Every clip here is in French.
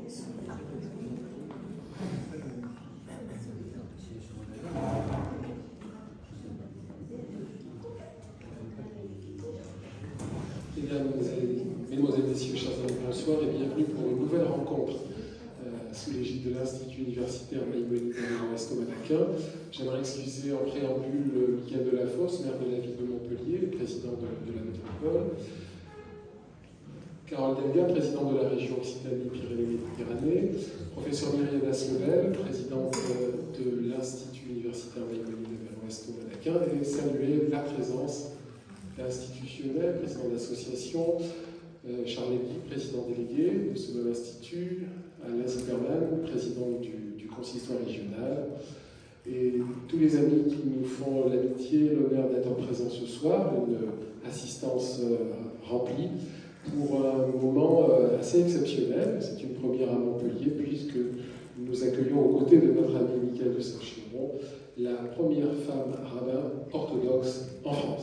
Mesdemoiselles, Messieurs, chers amis, bonsoir et bienvenue pour une nouvelle rencontre sous l'égide de l'Institut universitaire Maïmonide de l'Ouest Malaquin. J'aimerais excuser en préambule Michael Delafosse, maire de la ville de Montpellier, président de la métropole, Carole Delga, présidente de la région Occitanie-Pyrénées-Méditerranée, professeur Myriam Aslevel, présidente de l'Institut universitaire Maïmonide de l'Ouest Malaquin, et saluer la présence institutionnelle, président d'association, Charles Lévy, président délégué de ce même institut, Alain Zimmermann, président du consistoire régional, et tous les amis qui nous font l'amitié, l'honneur d'être présents ce soir, une assistance remplie pour un moment assez exceptionnel. C'est une première à Montpellier, puisque nous accueillons aux côtés de notre ami Michael de Saint-Chiron la première femme rabbin orthodoxe en France.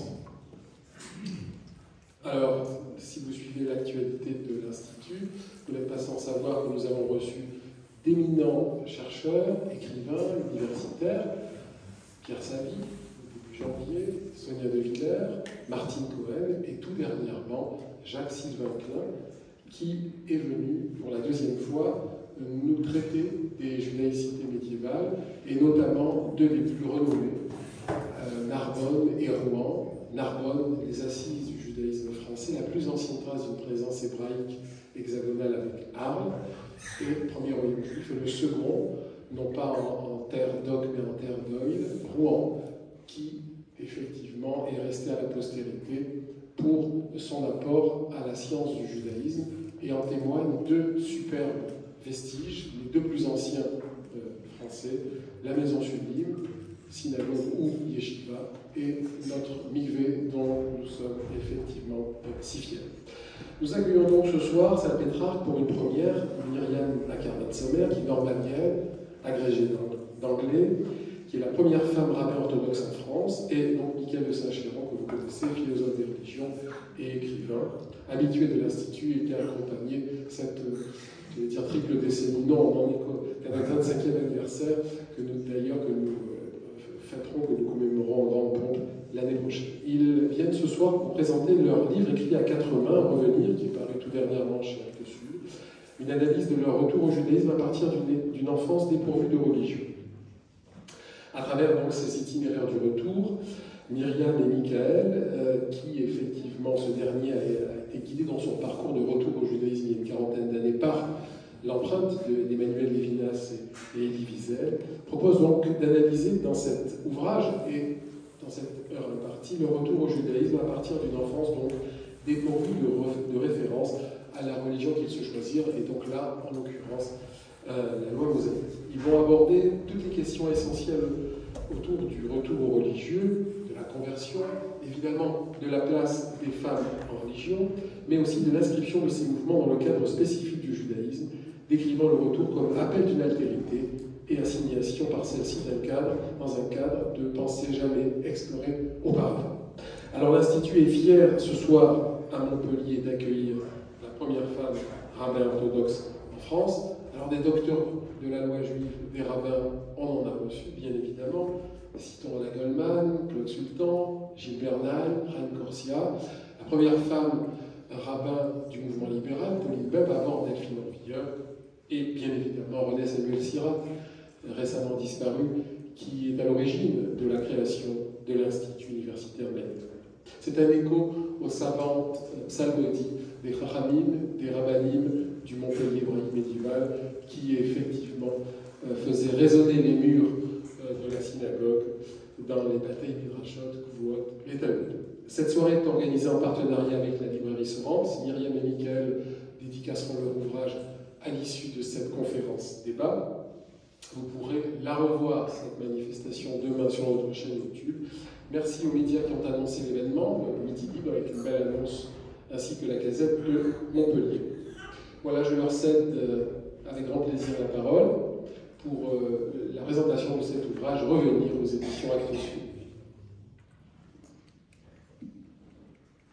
Alors, si vous suivez l'actualité de l'Institut, vous n'êtes pas sans savoir que nous avons reçu d'éminents chercheurs, écrivains, universitaires, Pierre Savy, début janvier, Sonia De Villers, Martine Cohen, et tout dernièrement, Jacques-Sylvain Klein, qui est venu pour la deuxième fois nous traiter des judaïcités médiévales, et notamment deux des plus renommées, Narbonne et Rouen. Narbonne, les assises du judaïsme français, la plus ancienne trace d'une présence hébraïque hexagonale avec Arles, et premier royaume juif, et le second, non pas en terre d'Oc, mais en terre d'Oïl, Rouen, qui effectivement est resté à la postérité pour son apport à la science du judaïsme, et en témoignent deux superbes vestiges, les deux plus anciens français, la maison sublime, synagogue ou yeshiva, et notre mikvé dont nous sommes effectivement si fiers. Nous accueillons donc ce soir Salpêtrarque pour une première, Myriam Accarnat-Sommer, qui est normalienne, agrégée d'anglais, qui est la première femme rabbin orthodoxe en France, et donc Michael de Saint-Chiron, que vous connaissez, philosophe des religions et écrivain, habitué de l'Institut, et qui a accompagné cette, je vais dire, triple décennie, non, on en est qu'à notre 25e anniversaire, que nous fêterons, que nous commémorons en grande pompe l'année prochaine. Ils viennent ce soir pour présenter leur livre écrit à quatre mains, Revenir, qui est paru tout dernièrement chez Actes Sud, une analyse de leur retour au judaïsme à partir d'une enfance dépourvue de religion. À travers donc ces itinéraires du retour, Myriam et Michael, qui effectivement, ce dernier a été guidé dans son parcours de retour au judaïsme il y a une quarantaine d'années par l'empreinte d'Emmanuel Lévinas et Elie Wiesel, propose donc d'analyser dans cet ouvrage et dans cette heure impartie le retour au judaïsme à partir d'une enfance donc dépourvue de référence à la religion qu'ils se choisirent, et donc là, en l'occurrence, la loi mosaïque. Ils vont aborder toutes les questions essentielles autour du retour aux religieux, de la conversion, évidemment de la place des femmes en religion, mais aussi de l'inscription de ces mouvements dans le cadre spécifique du judaïsme, décrivant le retour comme appel d'une altérité et assignation par celle-ci dans un cadre de pensée jamais exploré auparavant. Alors l'Institut est fier ce soir à Montpellier d'accueillir la première femme rabbin orthodoxe en France. Alors des docteurs de la loi juive, des rabbins, on en a reçu bien évidemment. Citons la Goldman, Claude Sultan, Gilles Bernal, Reine Corsia. La première femme rabbin du mouvement libéral, Pauline Beb, avant Delphine Orvilleur, et bien évidemment René Samuel Syrah, récemment disparu, qui est à l'origine de la création de l'Institut universitaire Maïmonide. C'est un écho aux savantes psalmodies des Chachamim, des Rabbanim, du Montpellier hébraïque médiéval, qui effectivement faisait résonner les murs de la synagogue dans les batailles midrashot, Kvuot, les Talmud. Cette soirée est organisée en partenariat avec la librairie Sorens. Myriam et Michael dédicaceront leur ouvrage à l'issue de cette conférence débat. Vous pourrez la revoir, cette manifestation, demain sur notre chaîne YouTube. Merci aux médias qui ont annoncé l'événement, Midi Libre, avec une belle annonce, ainsi que la Gazette de Montpellier. Voilà, je leur cède avec grand plaisir la parole pour la présentation de cet ouvrage, Revenir, aux éditions Actes Sud.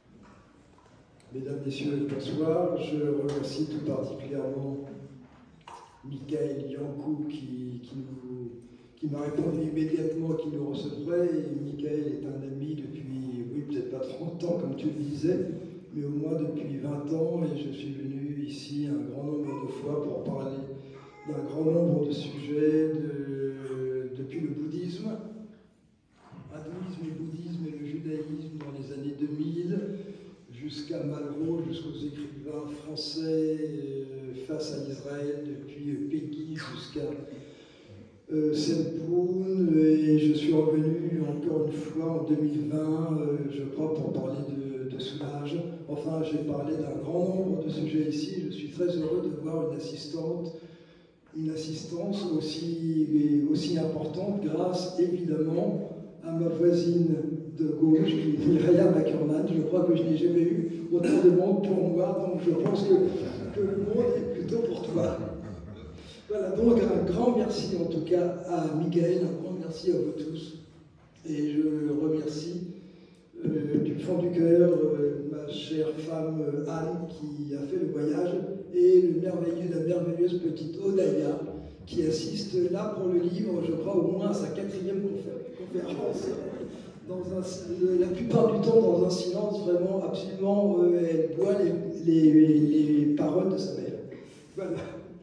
Mesdames, Messieurs, bonsoir. Je remercie tout particulièrement Michael Yankou qui m'a répondu immédiatement qu'il nous recevrait. Et Michael est un ami depuis, oui, peut-être pas 30 ans comme tu le disais, mais au moins depuis 20 ans, et je suis venu ici un grand nombre de fois pour parler d'un grand nombre de sujets, depuis le bouddhisme, hindouisme, le bouddhisme et le judaïsme dans les années 2000, jusqu'à Malraux, jusqu'aux écrivains français face à Israël, depuis Peggy jusqu'à Selpoun, et je suis revenu encore une fois en 2020, je crois, pour parler de soulage. Enfin, j'ai parlé d'un grand nombre de sujets ici. Je suis très heureux de voir une assistance aussi importante, grâce évidemment à ma voisine de gauche, Myriam Ackerman. Je crois que je n'ai jamais eu autant de monde pour moi, donc je pense que le monde est plutôt pour toi. Voilà, donc un grand merci en tout cas à Michael, un grand merci à vous tous. Et je remercie du fond du cœur ma chère femme Anne qui a fait le voyage et la merveilleuse petite Odaya qui assiste là pour le livre, je crois au moins à sa 4e conférence. La plupart du temps dans un silence vraiment absolument, elle boit les paroles de sa mère. Voilà.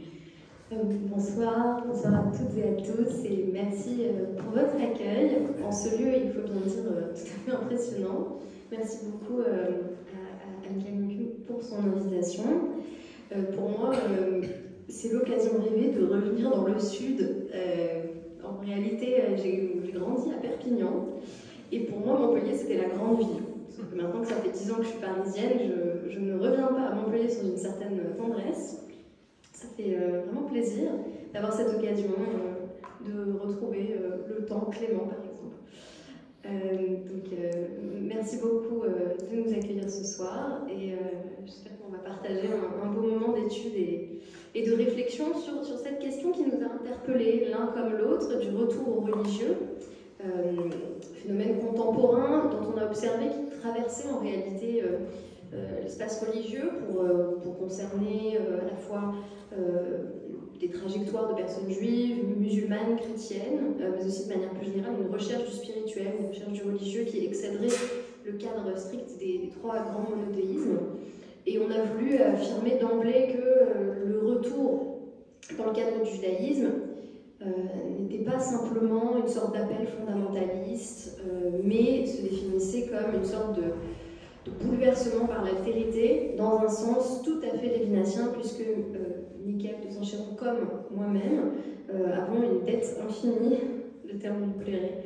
Bonsoir à toutes et à tous et merci pour votre accueil en ce lieu, il faut bien dire, tout à fait impressionnant. Merci beaucoup à Anne-Camille pour son invitation. Pour moi, c'est l'occasion rêvée de revenir dans le sud. En réalité, j'ai grandi à Perpignan et pour moi, Montpellier, c'était la grande ville. Sauf que maintenant que ça fait 10 ans que je suis parisienne, je ne reviens pas à Montpellier sans une certaine tendresse. Ça fait vraiment plaisir d'avoir cette occasion de retrouver le temps clément, par exemple. Merci beaucoup de nous accueillir ce soir et j'espère qu'on va partager un beau moment d'étude et de réflexion sur cette question qui nous a interpellés l'un comme l'autre du retour au religieux, phénomène contemporain dont on a observé qu'il traversait en réalité l'espace religieux pour concerner à la fois des trajectoires de personnes juives, musulmanes, chrétiennes, mais aussi de manière plus générale une recherche du spirituel, une recherche du religieux qui excéderait le cadre strict des 3 grands monothéismes. Et on a voulu affirmer d'emblée que le retour dans le cadre du judaïsme n'était pas simplement une sorte d'appel fondamentaliste, mais se définissait comme une sorte de bouleversement par l'altérité, dans un sens tout à fait lévinassien, puisque Michael de Saint-Chéron, comme moi-même, avons une dette infinie, le terme lui plairait,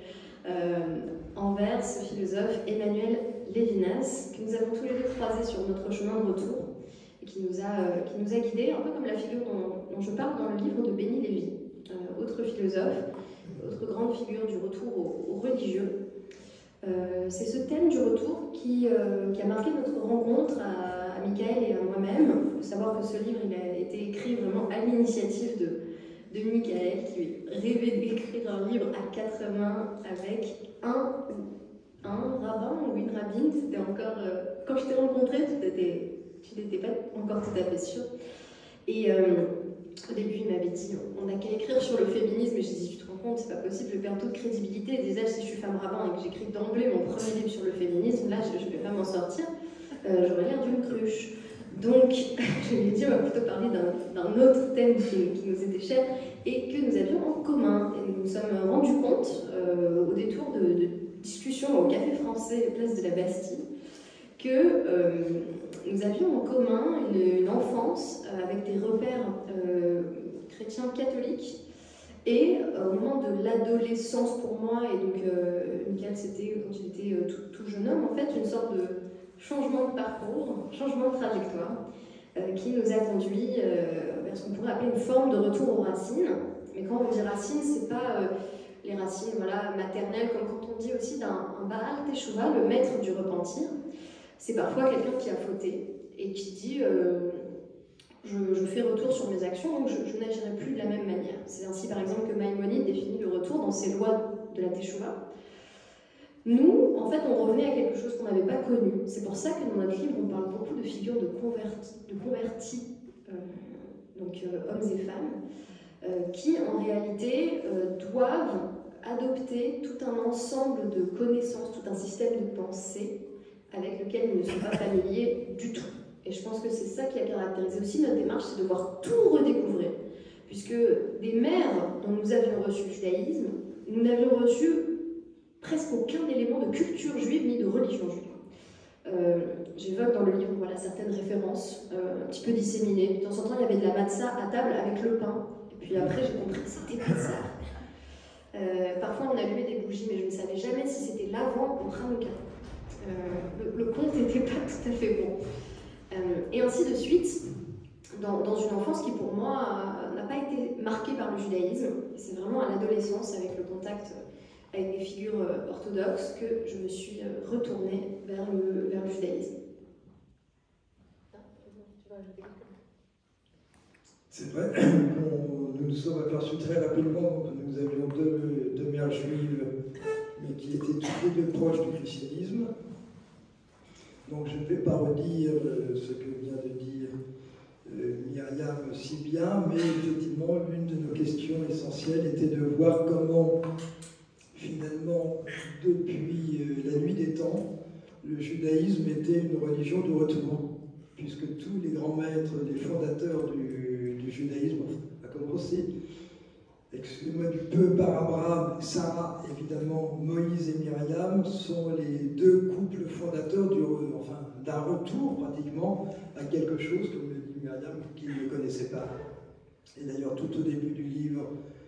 envers ce philosophe Emmanuel Lévinas, que nous avons tous les deux croisé sur notre chemin de retour, et qui nous a guidés, un peu comme la figure dont je parle dans le livre de Benny Lévy, autre philosophe, autre grande figure du retour au religieux. C'est ce thème du retour qui a marqué notre rencontre à Michael et à moi-même. Il faut savoir que ce livre il a été écrit vraiment à l'initiative de Michael, qui rêvait d'écrire un livre à 4 mains avec un rabbin ou une rabbine. C'était encore... quand je t'ai rencontré, tu n'étais pas encore tout à fait sûr. Et au début, il m'avait dit on n'a qu'à écrire sur le féminisme. Et j'ai dit tu te rends compte, c'est pas possible, je perds toute crédibilité. Déjà, si je suis femme rabbin et que j'écris d'emblée mon premier livre sur le féminisme, là, je ne vais pas m'en sortir. J'aurais l'air d'une cruche. Donc, je lui ai dit on va plutôt parler d'un autre thème qui nous était cher et que nous avions en commun. Et nous nous sommes rendus compte, au détour de discussions au Café Français, place de la Bastille, que nous avions en commun une enfance avec des repères chrétiens catholiques et au moment de l'adolescence pour moi, et donc Michael c'était quand il était tout jeune homme, en fait une sorte de changement de parcours, changement de trajectoire qui nous a conduit vers ce qu'on pourrait appeler une forme de retour aux racines. Mais quand on dit racines, c'est pas les racines maternelles, comme quand on dit aussi d'un Baal Teshuvah, le maître du repentir. C'est parfois quelqu'un qui a fauté et qui dit je fais retour sur mes actions, donc je n'agirai plus de la même manière. C'est ainsi par exemple que Maïmonide définit le retour dans ses lois de la Teshuvah. Nous, en fait, on revenait à quelque chose qu'on n'avait pas connu. C'est pour ça que dans notre livre, on parle beaucoup de figures de convertis. Donc hommes et femmes, qui en réalité doivent adopter tout un ensemble de connaissances, tout un système de pensée avec lequel ils ne sont pas familiers du tout. Et je pense que c'est ça qui a caractérisé aussi notre démarche, c'est de devoir tout redécouvrir. Puisque des mères dont nous avions reçu le judaïsme, nous n'avions reçu presque aucun élément de culture juive ni de religion juive. J'évoque dans le livre voilà, certaines références un petit peu disséminées. De temps en temps, il y avait de la matzah à table avec le pain. Et puis après, j'ai compris que c'était bizarre. Parfois, on allumait des bougies, mais je ne savais jamais si c'était l'avant ou Hanouka. Le compte n'était pas tout à fait bon. Et ainsi de suite, dans une enfance qui pour moi n'a pas été marquée par le judaïsme. C'est vraiment à l'adolescence, avec le contact avec des figures orthodoxes, que je me suis retournée vers le judaïsme. C'est vrai, nous nous sommes aperçus très rapidement que nous avions deux mères juives, mais qui étaient toutes les deux proches du christianisme. Donc je ne vais pas redire ce que vient de dire Myriam si bien, mais effectivement, l'une de nos questions essentielles était de voir comment, finalement, depuis la nuit des temps, le judaïsme était une religion de retour, puisque tous les grands maîtres, les fondateurs du judaïsme, à commencer, excusez-moi du peu, par Abraham, Sarah, évidemment, Moïse et Myriam, sont les deux couples fondateurs d'un retour pratiquement à quelque chose, comme le dit Myriam, qu'ils ne connaissaient pas. Et d'ailleurs, tout au début du livre,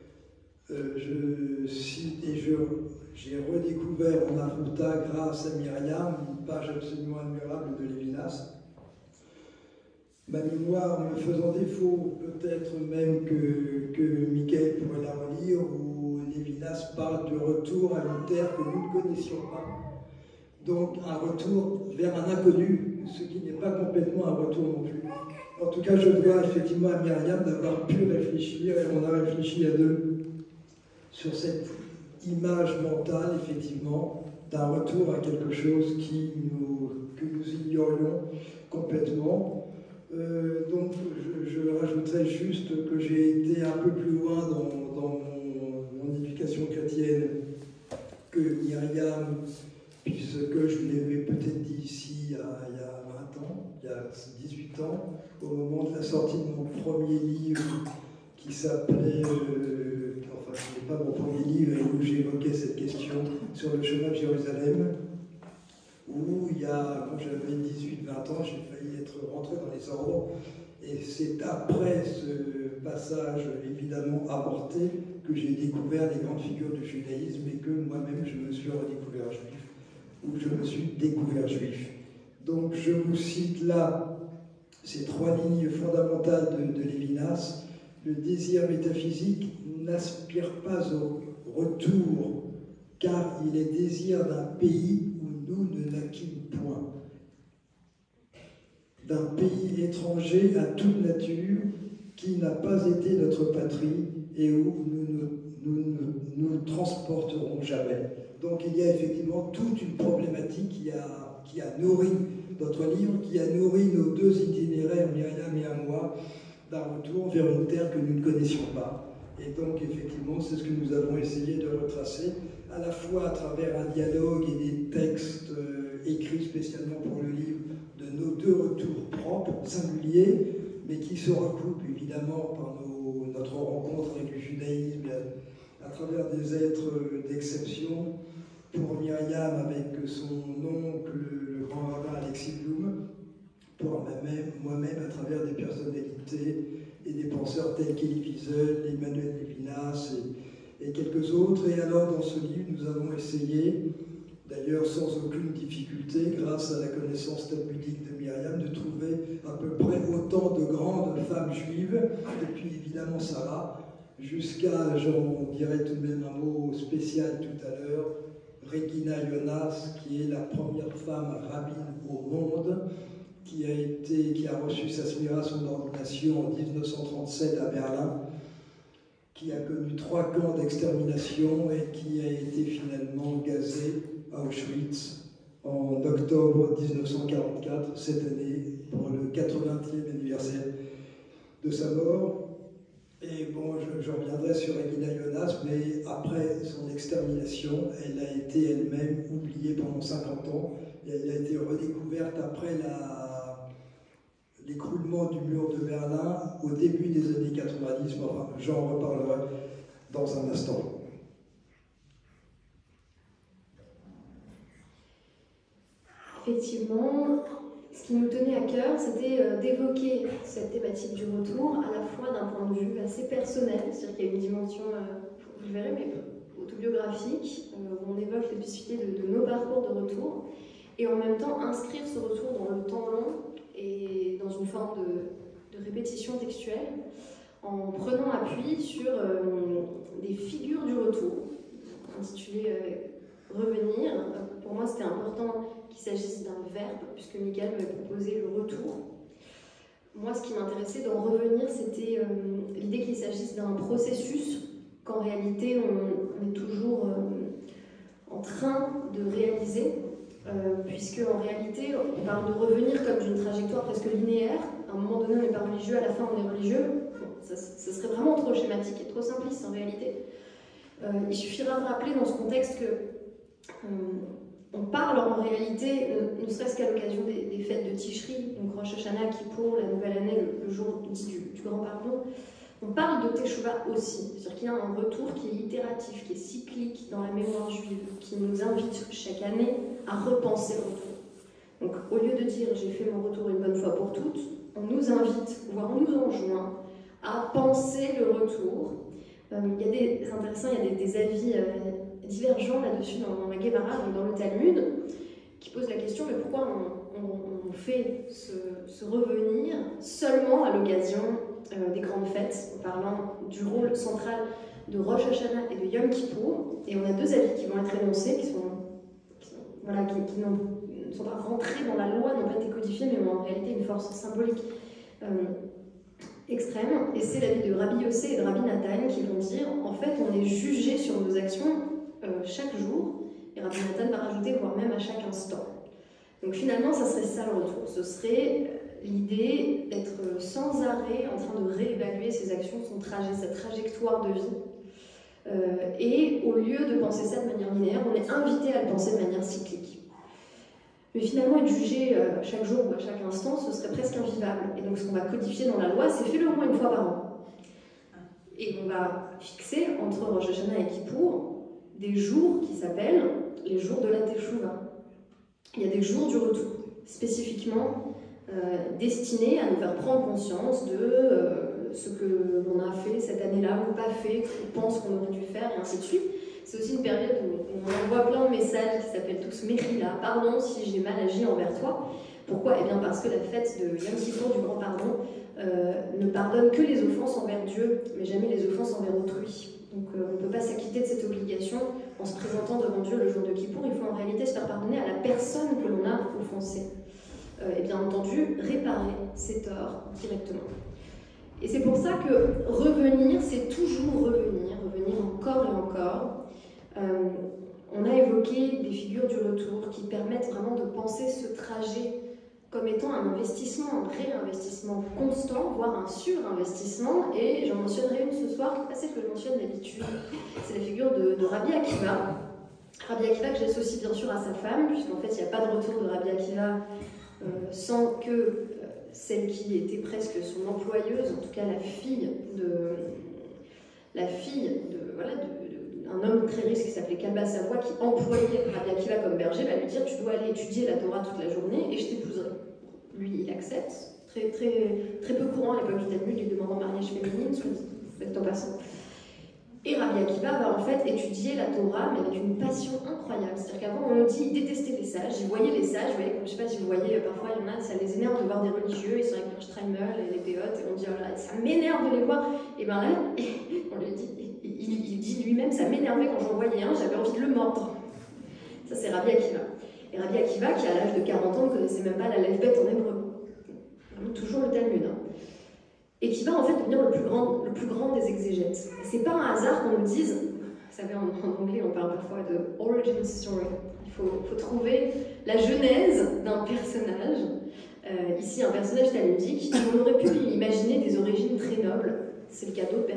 je cite et j'ai redécouvert en Arruta, grâce à Myriam, une page absolument admirable de Lévinas. Ma mémoire me faisant défaut, peut-être même que Michael pourrait la relire, où Lévinas parle du retour à une terre que nous ne connaissions pas. Donc un retour vers un inconnu, ce qui n'est pas complètement un retour non plus. En tout cas, je dois effectivement à Myriam d'avoir pu réfléchir, et on a réfléchi à deux, sur cette image mentale, effectivement, d'un retour à quelque chose que nous ignorions complètement. Donc je rajouterais juste que j'ai été un peu plus loin dans mon éducation chrétienne que Myriam, puisque je vous l'avais peut-être dit ici il y a 20 ans, il y a 18 ans, au moment de la sortie de mon premier livre qui s'appelait, enfin ce n'est pas mon premier livre, où j'évoquais cette question sur le chemin de Jérusalem, où quand j'avais 18-20 ans, j'ai failli être rentré dans les ordres. Et c'est après ce passage évidemment avorté que j'ai découvert les grandes figures du judaïsme et que moi-même je me suis redécouvert juif, ou je me suis découvert juif. Donc je vous cite là ces trois lignes fondamentales de Lévinas. Le désir métaphysique n'aspire pas au retour, car il est désir d'un pays où nous ne naquîmes point. D'un pays étranger à toute nature, qui n'a pas été notre patrie et où nous ne transporterons jamais. Donc il y a effectivement toute une problématique qui a nourri notre livre, qui a nourri nos deux itinéraires, Myriam et à moi, d'un retour vers une terre que nous ne connaissions pas. Et donc effectivement, c'est ce que nous avons essayé de retracer, à la fois à travers un dialogue et des textes écrits spécialement pour le livre, de nos deux retours propres, singuliers, mais qui se recoupent évidemment par notre rencontre avec le judaïsme, à travers des êtres d'exception. Pour Myriam, avec son oncle, le grand rabbin Alexis Blum, pour moi-même, à travers des personnalités et des penseurs tels qu'Elie Wiesel, Emmanuel Lévinas et quelques autres. Et alors, dans ce livre, nous avons essayé, d'ailleurs sans aucune difficulté, grâce à la connaissance talmudique de Myriam, de trouver à peu près autant de grandes femmes juives, depuis évidemment Sarah, jusqu'à, j'en dirais tout de même un mot spécial tout à l'heure, Regina Jonas, qui est la première femme rabbine au monde, qui a reçu sa smira, son ordination en 1937 à Berlin, qui a connu 3 camps d'extermination et qui a été finalement gazée à Auschwitz en octobre 1944, cette année, pour le 80e anniversaire de sa mort. Et bon, je reviendrai sur Regina Jonas, mais après son extermination, elle a été elle-même oubliée pendant 50 ans, et elle a été redécouverte après l'écroulement du mur de Berlin au début des années 90. Enfin, j'en reparlerai dans un instant. Effectivement, ce qui nous tenait à cœur, c'était d'évoquer cette thématique du retour, à la fois d'un point de vue assez personnel, c'est-à-dire qu'il y a une dimension, vous le verrez, mais autobiographique, où on évoque les possibilités de nos parcours de retour, et en même temps inscrire ce retour dans le temps long et dans une forme de répétition textuelle, en prenant appui sur des figures du retour, intitulées Revenir. Pour moi, c'était important qu'il s'agisse d'un verbe, puisque Michael m'avait proposé le retour. Moi, ce qui m'intéressait dans revenir, c'était l'idée qu'il s'agisse d'un processus, qu'en réalité, on est toujours en train de réaliser, puisque en réalité, on parle de revenir comme d'une trajectoire presque linéaire. À un moment donné, on n'est pas religieux, à la fin, on est religieux. Bon, ça serait vraiment trop schématique et trop simpliste en réalité. Il suffira de rappeler dans ce contexte que on parle en réalité, ne serait-ce qu'à l'occasion des fêtes de Tishri, donc Rosh Hashanah, Kippour, la nouvelle année, le jour du grand pardon, on parle de Teshuvah aussi, c'est-à-dire qu'il y a un retour qui est itératif, qui est cyclique dans la mémoire juive, qui nous invite chaque année à repenser le retour. Donc au lieu de dire j'ai fait mon retour une bonne fois pour toutes, on nous invite, voire on nous enjoint à penser le retour. Il y a des avis divergents là-dessus dans la Guémara, dans le Talmud, qui posent la question mais pourquoi on fait ce revenir seulement à l'occasion des grandes fêtes, en parlant du rôle central de Rosh Hashanah et de Yom Kippour. Et on a deux avis qui vont être énoncés, qui ne sont pas rentrés dans la loi, n'ont pas été codifiés, mais ont en réalité une force symbolique extrême. Et c'est l'avis de Rabbi Yossé et de Rabbi Nathan qui vont dire en fait on est jugé sur nos actions chaque jour, et Rabbi Nathan va rajouter voire même à chaque instant. Donc finalement ça serait ça le retour, ce serait l'idée d'être sans arrêt en train de réévaluer ses actions, son trajet, sa trajectoire de vie. Et au lieu de penser ça de manière linéaire, on est invité à le penser de manière cyclique. Mais finalement, être jugé chaque jour ou à chaque instant, ce serait presque invivable. Et donc ce qu'on va codifier dans la loi, c'est fais-le au moins une fois par an. Et on va fixer entre Rosh Hashanah et Kippour des jours qui s'appellent les jours de la Teshuvah. Il y a des jours du retour, spécifiquement destinés à nous faire prendre conscience de ce que l'on a fait cette année-là ou pas fait, qu'on pense qu'on aurait dû faire, et ainsi de suite. C'est aussi une période où on envoie plein de messages qui s'appellent tous Mechila, pardon si j'ai mal agi envers toi. Pourquoi ? Eh bien parce que la fête de Yom Kippour, du grand pardon, ne pardonne que les offenses envers Dieu, mais jamais les offenses envers autrui. Donc on ne peut pas s'acquitter de cette obligation en se présentant devant Dieu le jour de Kippour. Il faut en réalité se faire pardonner à la personne que l'on a offensée. Et bien entendu, réparer ses torts directement. Et c'est pour ça que revenir, c'est toujours revenir encore et encore. On a évoqué des figures du retour qui permettent vraiment de penser ce trajet comme étant un investissement, un réinvestissement constant, voire un surinvestissement. Et j'en mentionnerai une ce soir, qui n'est pas celle que je mentionne d'habitude. C'est la figure de Rabbi Akiva. Rabbi Akiva que j'associe bien sûr à sa femme, puisqu'en fait il n'y a pas de retour de Rabbi Akiva sans que celle qui était presque son employeuse, en tout cas la fille d'un homme très riche qui s'appelait Kalba Savoie, qui employait Rabbi Akiva comme berger, va lui dire tu dois aller étudier la Torah toute la journée et je t'épouserai. Lui, il accepte, très peu courant à l'époque du Talmud, lui demandant mariage féminine, soit en passant. Et Rabbi Akiva va en fait étudier la Torah, mais avec une passion incroyable. C'est-à-dire qu'avant, on nous dit il détestait les sages, il voyait les sages, vous voyez, comme, je sais pas si vous voyez, parfois il y en a, ça les énerve de voir des religieux, ils sont avec leur Streimel et les péotes, et on dit oh là, ça m'énerve de les voir. Et bien là, on lui dit, il dit lui-même, ça m'énervait quand j'en voyais un, j'avais envie de le mordre. Ça, c'est Rabbi Akiva. Et Rabbi Akiva, qui à l'âge de 40 ans ne connaissait même pas la Lef-Bet en hébreu. Toujours le Talmud. Et qui va en fait devenir le plus grand des exégètes. C'est pas un hasard qu'on nous dise, vous savez en anglais on parle parfois de origin story, il faut trouver la genèse d'un personnage, ici un personnage talmudique, on aurait pu imaginer des origines très nobles, c'est le cas d'autres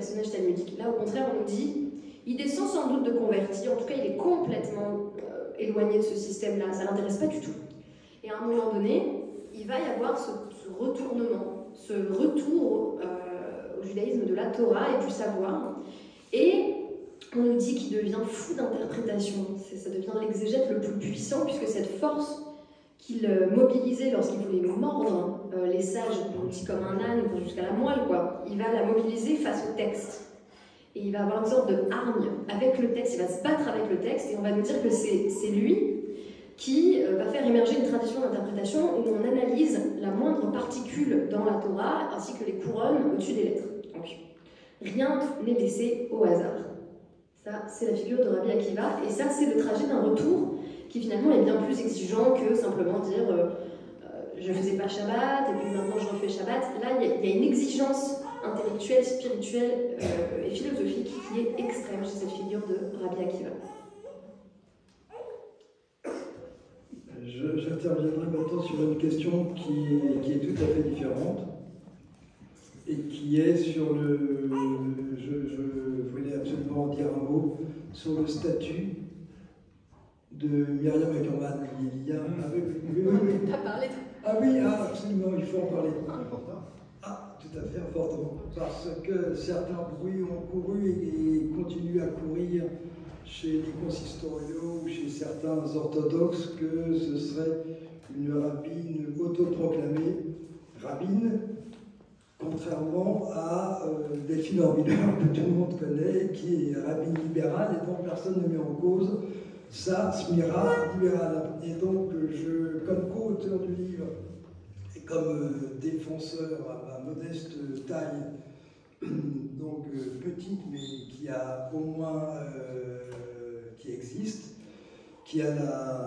personnage talmudique. Là, au contraire, on nous dit, il descend sans doute de convertir, en tout cas, il est complètement éloigné de ce système-là, ça ne l'intéresse pas du tout. Et à un moment donné, il va y avoir ce retournement, ce retour au judaïsme de la Torah et du savoir. Et on nous dit qu'il devient fou d'interprétation. Ça devient l'exégète le plus puissant, puisque cette force qu'il mobilisait lorsqu'il voulait mordre les sages, on dit comme un âne jusqu'à la moelle, quoi, il va la mobiliser face au texte. Et il va avoir une sorte de hargne avec le texte, il va se battre avec le texte, et on va nous dire que c'est lui qui va faire émerger une tradition d'interprétation où on analyse la moindre particule dans la Torah, ainsi que les couronnes au-dessus des lettres. Donc, rien n'est laissé au hasard. Ça, c'est la figure de Rabbi Akiva, et ça, c'est le trajet d'un retour qui finalement est bien plus exigeant que simplement dire je faisais pas Shabbat, et puis maintenant je refais Shabbat. Là, il y a une exigence intellectuelle, spirituelle et philosophique qui est extrême chez cette figure de Rabbi Akiva. J'interviendrai maintenant sur une question qui est tout à fait différente et qui est sur le... Je voulais absolument dire un mot sur le statut de Myriam Ackerman. Il y a... Ah oui, absolument, il faut en parler. Ah, tout à fait important. Parce que certains bruits ont couru et continuent à courir chez les consistoriaux ou chez certains orthodoxes que ce serait une rabbine autoproclamée rabbine, contrairement à Delphine Orviller, que tout le monde connaît, qui est rabbine libérale et dont personne ne met en cause sa smira libérale. Et donc, comme co-auteur du livre et comme défenseur à ma modeste taille, donc petite, mais qui a au moins, qui existe, qui a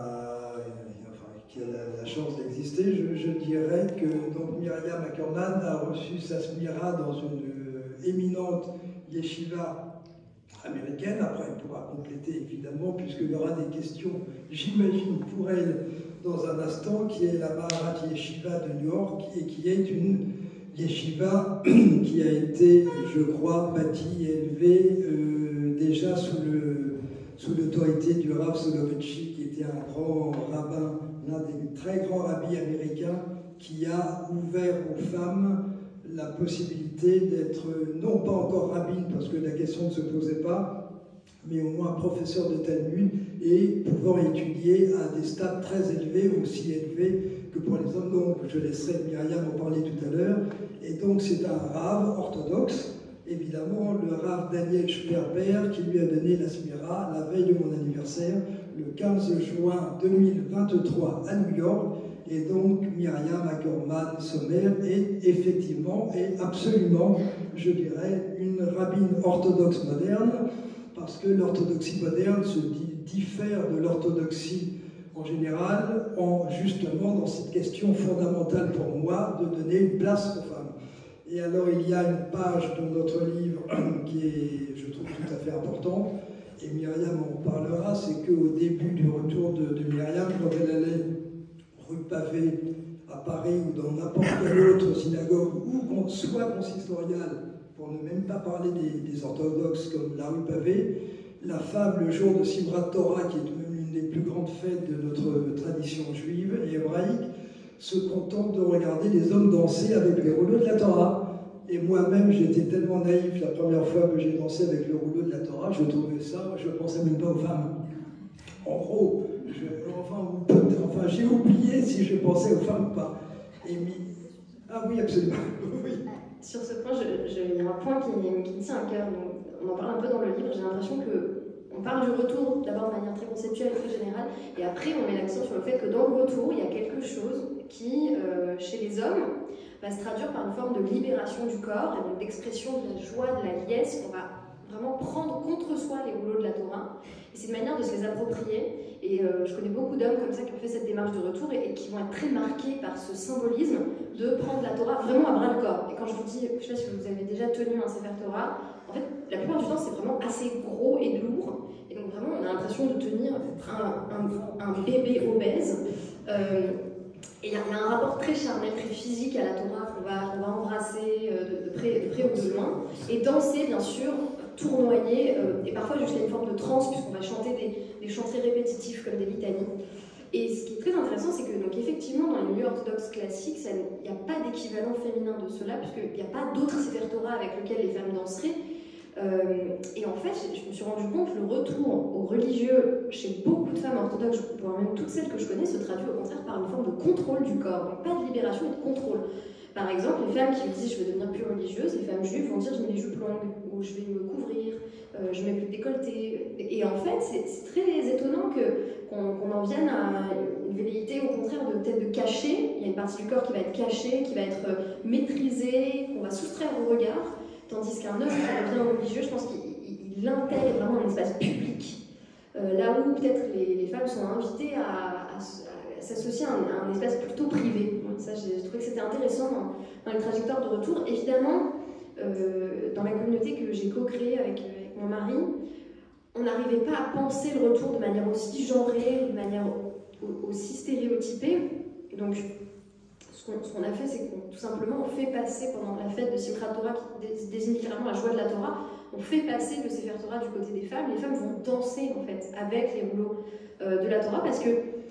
la chance d'exister, je dirais que donc, Myriam Ackerman a reçu sa smira dans une éminente yeshiva américaine. Après, elle pourra compléter évidemment, puisqu'il y aura des questions, j'imagine, pour elle dans un instant, qui est la Maharat Yeshiva de New York et qui est une yeshiva qui a été, je crois, bâtie et élevée déjà sous l'autorité du Rav Soloveitchik, qui était un grand rabbin, l'un des très grands rabbis américains, qui a ouvert aux femmes la possibilité d'être, non pas encore rabbine, parce que la question ne se posait pas, mais au moins professeur de Talmud, et pouvant étudier à des stades très élevés, aussi élevés que pour les hommes. Donc, je laisserai Myriam en parler tout à l'heure. Et donc, c'est un rav orthodoxe, évidemment, le rav Daniel Sperber, qui lui a donné la smira la veille de mon anniversaire, le 15 juin 2023 à New York. Et donc, Myriam Ackerman Sommer est effectivement et absolument, je dirais, une rabbine orthodoxe moderne, parce que l'orthodoxie moderne se diffère de l'orthodoxie en général, justement dans cette question fondamentale pour moi de donner une place aux femmes. Et alors il y a une page dans notre livre qui est, je trouve, tout à fait importante, et Myriam en parlera, c'est qu'au début du retour de Myriam, quand elle allait rue Pavée à Paris ou dans n'importe quelle autre synagogue, ou soit consistoriale, pour ne même pas parler des orthodoxes comme la rue Pavée, la femme, le jour de Simrat Torah, qui est même l'une des plus grandes fêtes de notre tradition juive et hébraïque, se contente de regarder les hommes danser avec les rouleaux de la Torah. Et moi-même, j'étais tellement naïf la première fois que j'ai dansé avec le rouleau de la Torah, je trouvais ça, je ne pensais même pas aux femmes. En gros, enfin j'ai oublié si je pensais aux femmes ou pas. Ah oui, absolument. Oui. Sur ce point, il y a un point qui me tient à cœur. On en parle un peu dans le livre. J'ai l'impression qu'on parle du retour d'abord de manière très conceptuelle et très générale, et après on met l'accent sur le fait que dans le retour, il y a quelque chose qui, chez les hommes, va se traduire par une forme de libération du corps et donc d'expression de la joie, de la liesse. On va vraiment prendre contre soi les rouleaux de la Torah. Et c'est une manière de se les approprier. Et je connais beaucoup d'hommes comme ça qui ont fait cette démarche de retour et qui vont être très marqués par ce symbolisme de prendre la Torah vraiment à bras le corps. Et quand je vous dis, je ne sais pas si vous avez déjà tenu un Sefer Torah, en fait, la plupart du temps, c'est vraiment assez gros et lourd. Et donc vraiment, on a l'impression de tenir un bébé obèse. Et il y a un rapport très charnel, très physique à la Torah qu'on va embrasser de près ou de loin, et danser bien sûr, tournoyer, et parfois jusqu'à une forme de transe, puisqu'on va chanter des chants très répétitifs comme des litanies. Et ce qui est très intéressant, c'est que donc, effectivement, dans les milieux orthodoxes classiques, il n'y a pas d'équivalent féminin de cela, puisqu'il n'y a pas d'autres Sefer Torah avec lesquels les femmes danseraient. Et en fait, je me suis rendu compte que le retour aux religieux chez beaucoup de femmes orthodoxes, voire même toutes celles que je connais, se traduit au contraire par une forme de contrôle du corps. Donc pas de libération, mais de contrôle. Par exemple, les femmes qui disent je vais devenir plus religieuse, les femmes juives vont dire je mets des jupes longues, ou je vais me couvrir, je mets plus de décolleté. Et en fait, c'est très étonnant qu'on en vienne à une velléité au contraire de peut-être de cacher. Il y a une partie du corps qui va être cachée, qui va être maîtrisée, qu'on va soustraire au regard. Tandis qu'un homme qui devient religieux, je pense qu'il intègre vraiment un espace public, là où peut-être les femmes sont invitées à s'associer à un espace plutôt privé. Ça, j'ai trouvé que c'était intéressant dans les trajectoires de retour. Évidemment, dans la communauté que j'ai co-créée avec mon mari, on n'arrivait pas à penser le retour de manière aussi genrée, de manière aussi stéréotypée. Et donc, ce qu'on a fait, c'est qu'on tout simplement on fait passer pendant la fête de Simchat Torah, qui désigne littéralement la joie de la Torah, on fait passer le Sefer Torah du côté des femmes. Les femmes vont danser en fait avec les rouleaux de la Torah, parce que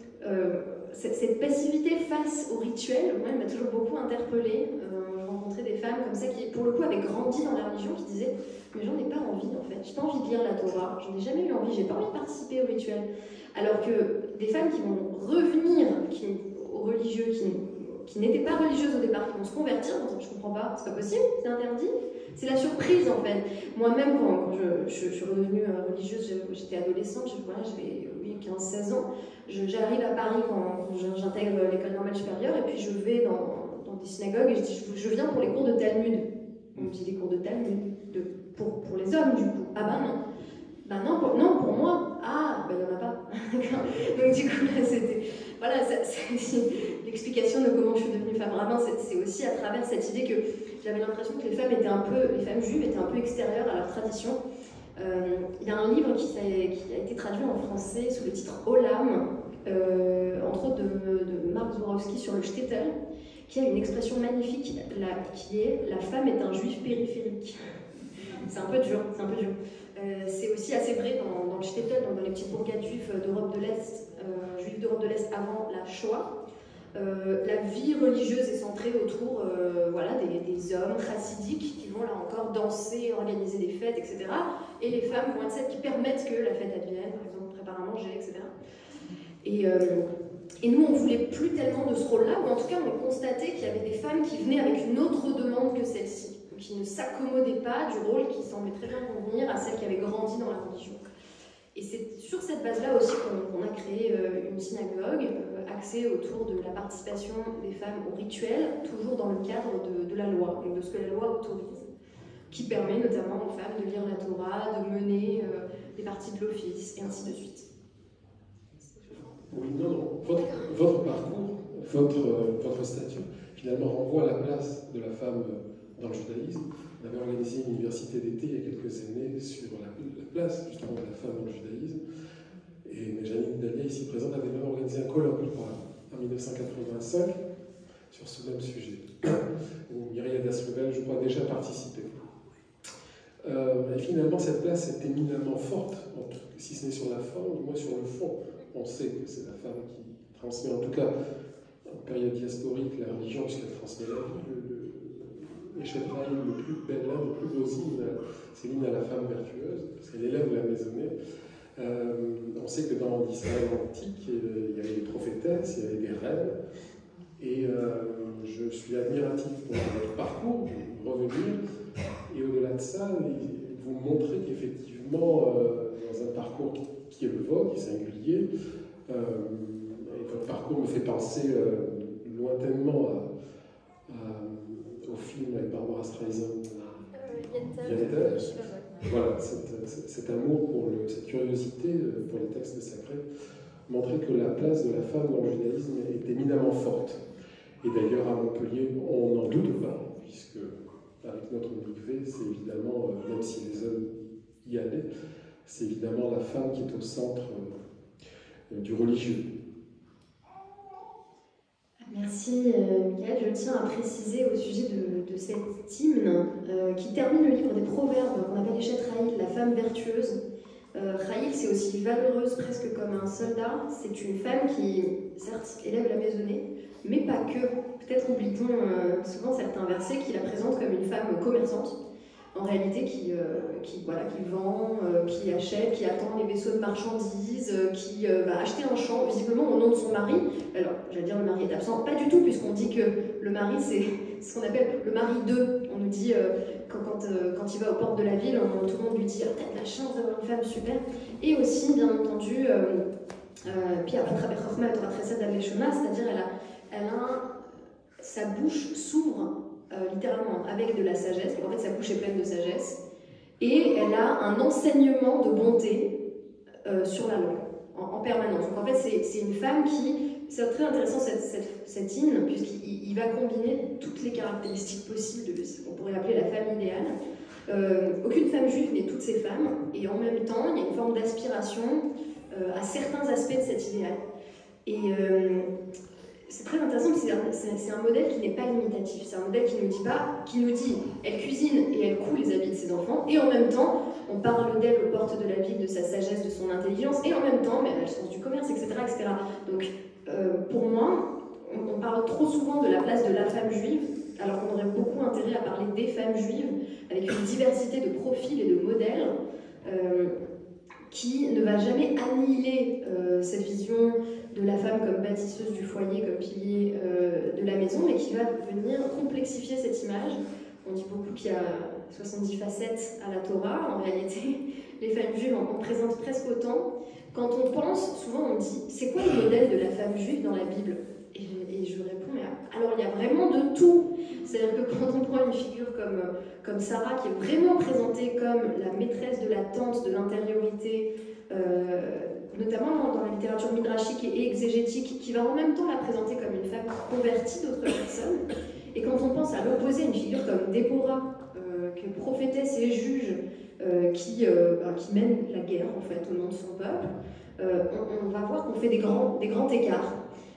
cette passivité face au rituel, moi, elle m'a toujours beaucoup interpellée. J'ai rencontré des femmes comme ça qui, pour le coup, avaient grandi dans la religion, qui disaient mais j'en ai pas envie en fait, j'ai pas envie de lire la Torah, j'en ai jamais eu envie, j'ai pas envie de participer au rituel. Alors que des femmes qui vont revenir aux religieux, qui n'étaient pas religieuses au départ, qui vont se convertir, en disant je comprends pas, c'est pas possible, c'est interdit. C'est la surprise en fait. Moi-même, quand je suis redevenue religieuse, j'étais adolescente, j'avais 15-16 ans, j'arrive à Paris quand j'intègre l'école normale supérieure, et puis je vais dans des synagogues et je dis je viens pour les cours de Talmud. On me dit des cours de Talmud, pour les hommes du coup. Ah bah non. Bah non, pour moi. Ah, bah il n'y en a pas. Donc du coup là c'était... Voilà, c'est l'explication de comment je suis devenue femme rabbin, c'est aussi à travers cette idée que j'avais l'impression que les femmes juives étaient un peu extérieures à leur tradition. Il y a un livre qui a été traduit en français sous le titre Olam, entre autres de Marc Zborowski sur le shtetl, qui a une expression magnifique qui est « la femme est un juif périphérique ». C'est un peu dur, c'est aussi assez vrai dans le shtetl, dans les petites bourgades juives d'Europe de l'Est, avant la Shoah. La vie religieuse est centrée autour des hommes chassidiques qui vont là encore danser, organiser des fêtes, etc. Et les femmes vont être celles qui permettent que la fête advienne, par exemple préparer à manger, etc. Et nous, on ne voulait plus tellement de ce rôle-là, ou en tout cas, on constatait qu'il y avait des femmes qui venaient avec une autre demande que celle-ci, qui ne s'accommodaient pas du rôle qui semblait très bien convenir à celles qui avaient grandi dans la religion. Et c'est sur cette base-là aussi qu'on a créé une synagogue axée autour de la participation des femmes au rituel, toujours dans le cadre de la loi, donc de ce que la loi autorise, qui permet notamment aux femmes de lire la Torah, de mener des parties de l'office, et ainsi de suite. Oui, non. Votre parcours, votre statut, finalement renvoie à la place de la femme dans le judaïsme. On avait organisé une université d'été il y a quelques années sur la place justement de la femme dans le judaïsme. Et Janine Dalia, ici présente, avait même organisé un colloque, je crois, en 1985 sur ce même sujet, où Myriam Dasrevel, je crois, a déjà participé. Et finalement, cette place est éminemment forte, si ce n'est sur la forme, du moins sur le fond. On sait que c'est la femme qui transmet, en tout cas, en période diasporique, la religion, puisqu'elle transmet la vie. Le plus bel hymne, le plus beau hymne, c'est l'hymne à la femme vertueuse, parce qu'elle élève la maisonnée. On sait que dans l'Israël antique, il y avait des prophétesses, il y avait des reines, et je suis admiratif pour votre parcours, pour revenir, et au-delà de ça, vous montrer qu'effectivement, dans un parcours qui est le vôtre, qui est singulier, et votre parcours me fait penser lointainement au film avec Barbara Streisand, Yentl. Voilà, cet amour pour cette curiosité pour les textes sacrés, montrer que la place de la femme dans le judaïsme est éminemment forte. Et d'ailleurs, à Montpellier, on n'en doute pas, puisque avec notre mikvé, c'est évidemment, même si les hommes y allaient, c'est évidemment la femme qui est au centre du religieux. Merci. Merci Michael. Je tiens à préciser au sujet de cet hymne qui termine le livre des Proverbes, qu'on appelle Échet Raïl, la femme vertueuse. Raïl, c'est aussi valeureuse presque comme un soldat. C'est une femme qui, certes, élève la maisonnée, mais pas que. Peut-être oublie-t-on souvent certains versets qui la présentent comme une femme commerçante, en réalité qui vend, qui achète, qui attend les vaisseaux de marchandises, qui va acheter un champ, visiblement au nom de son mari. Alors, j'allais dire le mari est absent, pas du tout, puisqu'on dit que le mari, c'est ce qu'on appelle le mari d'eux. On nous dit, quand il va aux portes de la ville, tout le monde lui dit « t'as de la chance d'avoir une femme super ». Et aussi, bien entendu, puis après, Rabbi Torah Chesed Shema, c'est-à-dire sa bouche s'ouvre littéralement avec de la sagesse, donc en fait sa bouche est pleine de sagesse, et elle a un enseignement de bonté sur la langue, en permanence. Donc en fait c'est une femme qui, c'est très intéressant cette hymne, puisqu'il va combiner toutes les caractéristiques possibles de ce qu'on pourrait appeler la femme idéale. Aucune femme juive n'est toutes ces femmes, et en même temps il y a une forme d'aspiration à certains aspects de cet idéal. Et c'est très intéressant parce que c'est un modèle qui n'est pas limitatif. C'est un modèle qui nous dit elle cuisine et elle coud les habits de ses enfants, et en même temps on parle d'elle aux portes de la ville, de sa sagesse, de son intelligence, et en même temps mais elle a le sens du commerce, etc. etc. Donc pour moi, on parle trop souvent de la place de la femme juive, alors qu'on aurait beaucoup intérêt à parler des femmes juives, avec une diversité de profils et de modèles qui ne va jamais annihiler cette vision de la femme comme bâtisseuse du foyer, comme pilier de la maison, mais qui va venir complexifier cette image. On dit beaucoup qu'il y a 70 facettes à la Torah. En réalité, les femmes juives en présentent presque autant. Quand on pense, souvent on dit, c'est quoi le modèle de la femme juive dans la Bible ? Et je réponds, alors il y a vraiment de tout. C'est-à-dire que quand on prend une figure comme Sarah, qui est vraiment présentée comme la maîtresse de la tente, de l'intériorité, notamment dans la littérature midrashique et exégétique, qui va en même temps la présenter comme une femme convertie d'autres personnes. Et quand on pense à l'opposer, une figure comme Déborah, qui est prophétesse et juge, qui mène la guerre en fait au nom de son peuple, on va voir qu'on fait des grands écarts.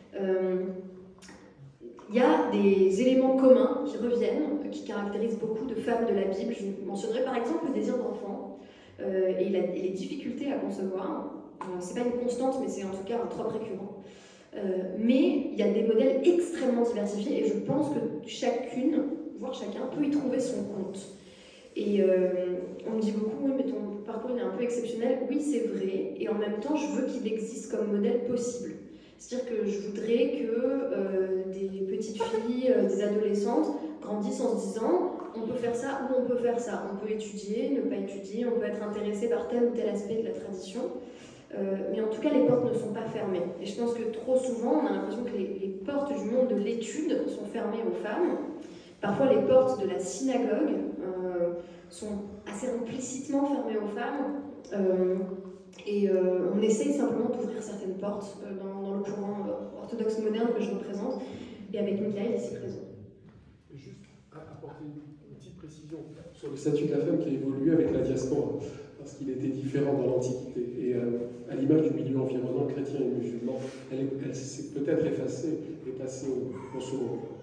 Il y a des éléments communs qui reviennent, qui caractérisent beaucoup de femmes de la Bible. Je mentionnerai par exemple le désir d'enfant et les difficultés à concevoir. C'est pas une constante, mais c'est en tout cas un trop récurrent. Mais il y a des modèles extrêmement diversifiés, et je pense que chacune, voire chacun, peut y trouver son compte. Et on me dit beaucoup, oui, mais ton parcours il est un peu exceptionnel. Oui, c'est vrai, et en même temps, je veux qu'il existe comme modèle possible. C'est-à-dire que je voudrais que des petites filles, des adolescentes grandissent en se disant on peut faire ça ou on peut faire ça. On peut étudier, ne pas étudier, on peut être intéressé par tel ou tel aspect de la tradition. Mais en tout cas, les portes ne sont pas fermées. Et je pense que trop souvent, on a l'impression que les portes du monde de l'étude sont fermées aux femmes. Parfois, les portes de la synagogue sont assez implicitement fermées aux femmes. Et on essaye simplement d'ouvrir certaines portes dans le courant orthodoxe moderne que je représente, et avec Michael ici présent. Juste apporter une petite précision sur le statut de la femme qui a évolué avec la diaspora, parce qu'il était différent dans l'Antiquité. Et à l'image du milieu environnant chrétien et musulman, elle s'est peut-être effacée et passée au second plan.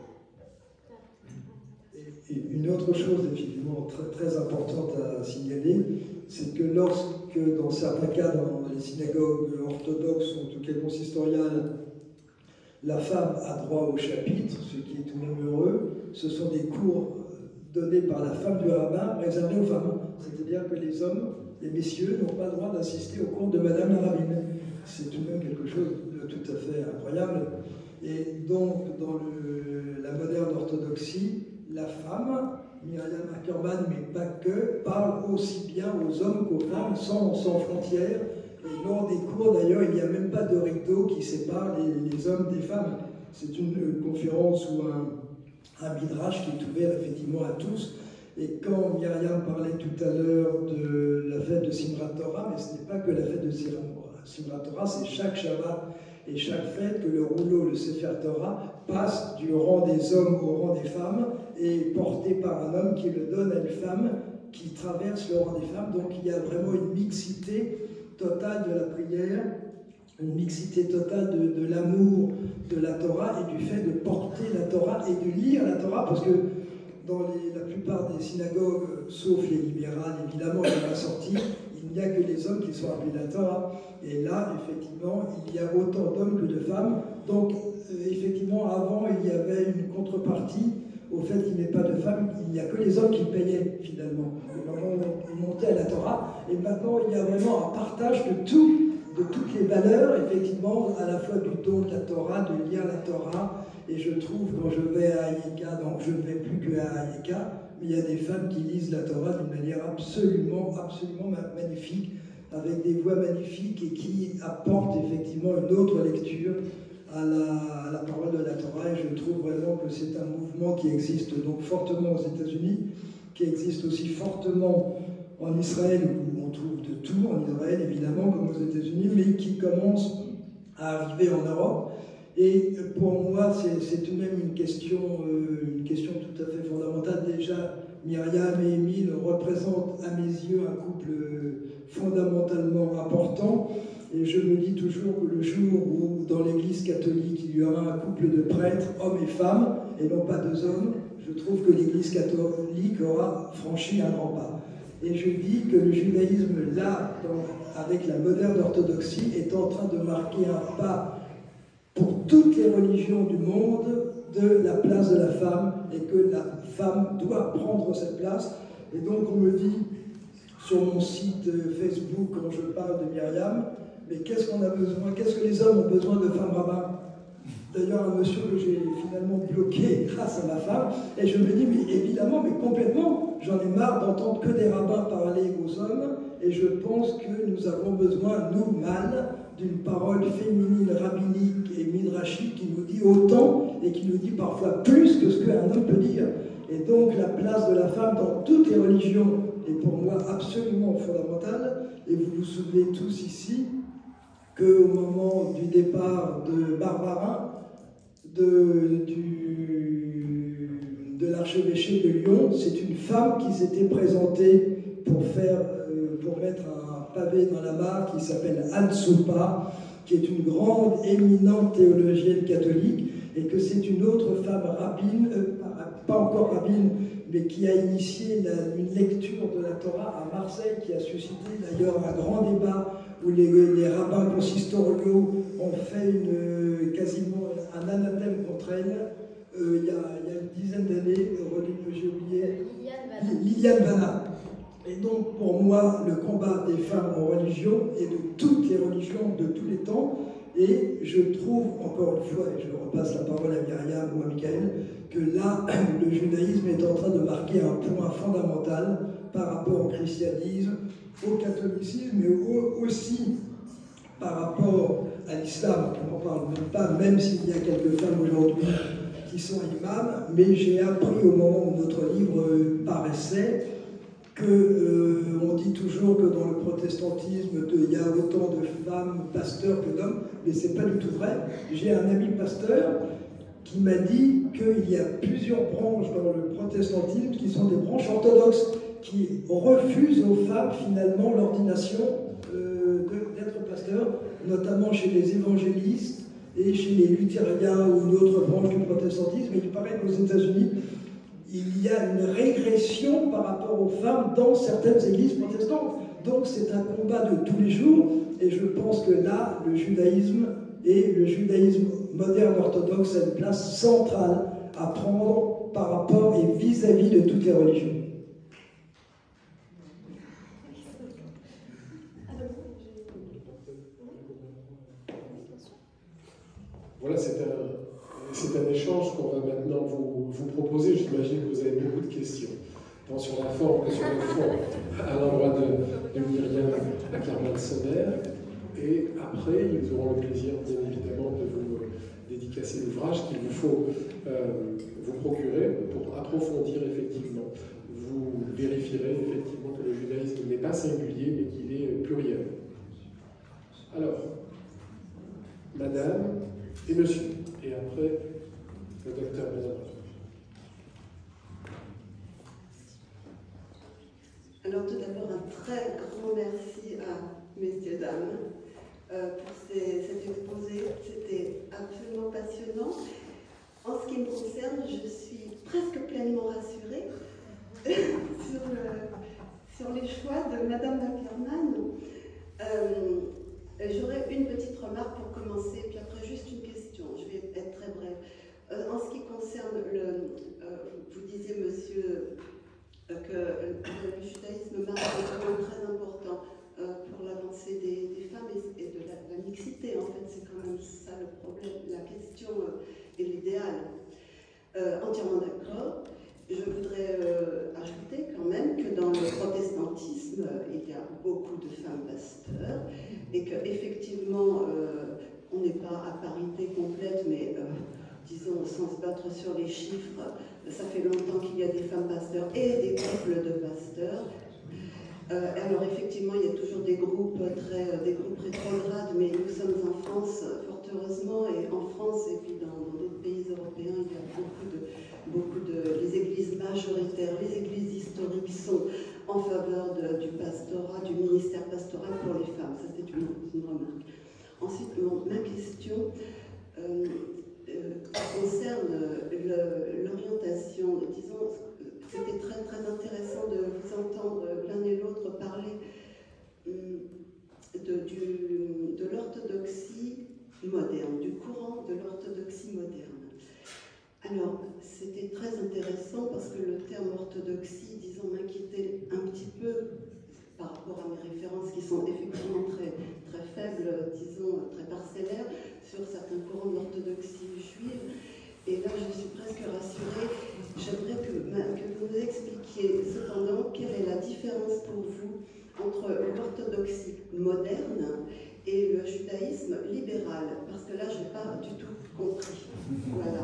Et une autre chose effectivement très importante à signaler, c'est que lorsque, dans certains cas, dans les synagogues orthodoxes ou en tout cas consistoriales, la femme a droit au chapitre, ce qui est tout de même heureux, ce sont des cours donnés par la femme du rabbin réservés aux femmes. C'est-à-dire que les hommes, les messieurs, n'ont pas le droit d'assister au cours de Madame la rabbine. C'est tout de même quelque chose de tout à fait incroyable. Et donc, dans la moderne orthodoxie, la femme, Myriam Ackerman, mais pas que, parle aussi bien aux hommes qu'aux femmes, sans frontières. Et lors des cours, d'ailleurs, il n'y a même pas de rideau qui sépare les hommes des femmes. C'est une conférence ou un midrash qui est ouvert effectivement à tous. Et quand Myriam parlait tout à l'heure de la fête de Simrat Torah, mais ce n'est pas que la fête de Simrat Torah, c'est chaque Shabbat et chaque fête que le rouleau, le Sefer Torah, passe du rang des hommes au rang des femmes et porté par un homme qui le donne à une femme qui traverse le rang des femmes. Donc il y a vraiment une mixité totale de la prière une mixité totale de l'amour de la Torah et du fait de porter la Torah et de lire la Torah, parce que dans la plupart des synagogues, sauf les libérales, évidemment, il y en a sorti, il n'y a que les hommes qui sont appelés la Torah. Et là, effectivement, il y a autant d'hommes que de femmes. Donc, effectivement, avant, il y avait une contrepartie au fait qu'il n'y ait pas de femmes. Il n'y a que les hommes qui payaient, finalement. Ils montaient à la Torah. Et maintenant, il y a vraiment un partage de toutes les valeurs, effectivement, à la fois du don de la Torah, de lire la Torah. Et je trouve, quand je vais à Ayeka, donc je ne vais plus qu'à Ayeka, mais il y a des femmes qui lisent la Torah d'une manière absolument magnifique, avec des voix magnifiques et qui apportent effectivement une autre lecture à la parole de la Torah. Et je trouve vraiment que c'est un mouvement qui existe donc fortement aux États-Unis, qui existe aussi fortement en Israël, où on trouve de tout, en Israël évidemment, comme aux États-Unis, mais qui commence à arriver en Europe. Et pour moi, c'est tout de même une question tout à fait fondamentale. Déjà, Myriam et Émile représentent à mes yeux un couple fondamentalement important. Et je me dis toujours que le jour où, dans l'Église catholique, il y aura un couple de prêtres, hommes et femmes, et non pas deux hommes, je trouve que l'Église catholique aura franchi un grand pas. Et je dis que le judaïsme, là, avec la moderne orthodoxie, est en train de marquer un pas pour toutes les religions du monde de la place de la femme, et que la femme doit prendre cette place. Et donc on me dit sur mon site Facebook, quand je parle de Myriam, mais qu'est-ce qu'on a besoin, qu'est-ce que les hommes ont besoin de femmes rabbins? D'ailleurs, un monsieur que j'ai finalement bloqué grâce à ma femme, et je me dis, mais évidemment, mais complètement, j'en ai marre d'entendre que des rabbins parler aux hommes, et je pense que nous avons besoin, nous, mâles, d'une parole féminine, rabbinique et midrashique qui nous dit autant et qui nous dit parfois plus que ce qu'un homme peut dire. Et donc la place de la femme dans toutes les religions est pour moi absolument fondamentale. Et vous vous souvenez tous ici qu'au moment du départ de Barbarin, de l'archevêché de Lyon, c'est une femme qui s'était présentée pour mettre un pavé dans la mare, qui s'appelle Anne Soupa, qui est une grande, éminente théologienne catholique, et que c'est une autre femme rabbine, pas encore rabbine, mais qui a initié une lecture de la Torah à Marseille, qui a suscité d'ailleurs un grand débat où les rabbins consistoriaux ont fait quasiment un anathème contre elle. Il y a une dizaine d'années, j'ai oublié, Liliane Vanna. Et donc, pour moi, le combat des femmes en religion et de toutes les religions de tous les temps, et je trouve, encore une fois, et je repasse la parole à Myriam ou à Michael, que là, le judaïsme est en train de marquer un point fondamental par rapport au christianisme, au catholicisme, mais aussi par rapport à l'islam. On n'en parle même pas, même s'il y a quelques femmes aujourd'hui qui sont imams, mais j'ai appris au moment où notre livre paraissait on dit toujours que dans le protestantisme, il y a autant de femmes pasteurs que d'hommes, mais ce n'est pas du tout vrai. J'ai un ami pasteur qui m'a dit qu'il y a plusieurs branches dans le protestantisme qui sont des branches orthodoxes, qui refusent aux femmes finalement l'ordination d'être pasteur, notamment chez les évangélistes et chez les luthériens ou d'autres branches du protestantisme. Et il paraît qu'aux États-Unis, il y a une régression par rapport aux femmes dans certaines églises protestantes. Donc c'est un combat de tous les jours, et je pense que là, le judaïsme et le judaïsme moderne orthodoxe a une place centrale à prendre par rapport et vis-à-vis de toutes les religions. Voilà, c'est un échange qu'on va maintenant vous proposer. J'imagine que vous avez beaucoup de questions, tant sur la forme que sur le fond, à l'endroit de Myriam Ackerman-Sommer. Et après, ils auront le plaisir, bien évidemment, de vous dédicacer l'ouvrage qu'il vous faut vous procurer pour approfondir effectivement. Vous vérifierez effectivement que le judaïsme n'est pas singulier, mais qu'il est pluriel. Alors, madame et monsieur, et après, le docteur Benjamin. Alors tout d'abord, un très grand merci à messieurs, dames. pour cet exposé. C'était absolument passionnant. En ce qui me concerne, je suis presque pleinement rassurée sur les choix de Madame Ackermann. J'aurais une petite remarque pour commencer, puis après juste une question. Je vais être très brève. En ce qui concerne vous disiez, monsieur, que le judaïsme marque un rôle très important pour l'avancée des femmes et de la mixité. En fait, c'est quand même ça le problème, la question et l'idéal. Entièrement d'accord. Je voudrais ajouter quand même que dans le protestantisme, il y a beaucoup de femmes pasteurs et qu'effectivement, on n'est pas à parité complète, mais disons, sans se battre sur les chiffres, ça fait longtemps qu'il y a des femmes pasteurs et des couples de pasteurs. Alors effectivement, il y a toujours des groupes rétrogrades, mais nous sommes en France, fort heureusement, et en France et puis dans d'autres pays européens, il y a les églises majoritaires, les églises historiques sont en faveur du pastorat, du ministère pastoral pour les femmes. Ça, c'est une remarque. Ensuite, ma question concerne l'orientation. Disons, c'était très, très intéressant de vous entendre l'un et l'autre parler de l'orthodoxie moderne, du courant de l'orthodoxie moderne. Alors, c'était très intéressant parce que le terme orthodoxie, disons, m'inquiétait un petit peu par rapport à mes références qui sont effectivement très, très faibles, disons, très parcellaires, sur certains courants de l'orthodoxie juive. Et là, je suis presque rassurée. J'aimerais que vous nous expliquiez cependant quelle est la différence pour vous entre l'orthodoxie moderne et le judaïsme libéral, parce que là, je n'ai pas du tout compris. Voilà.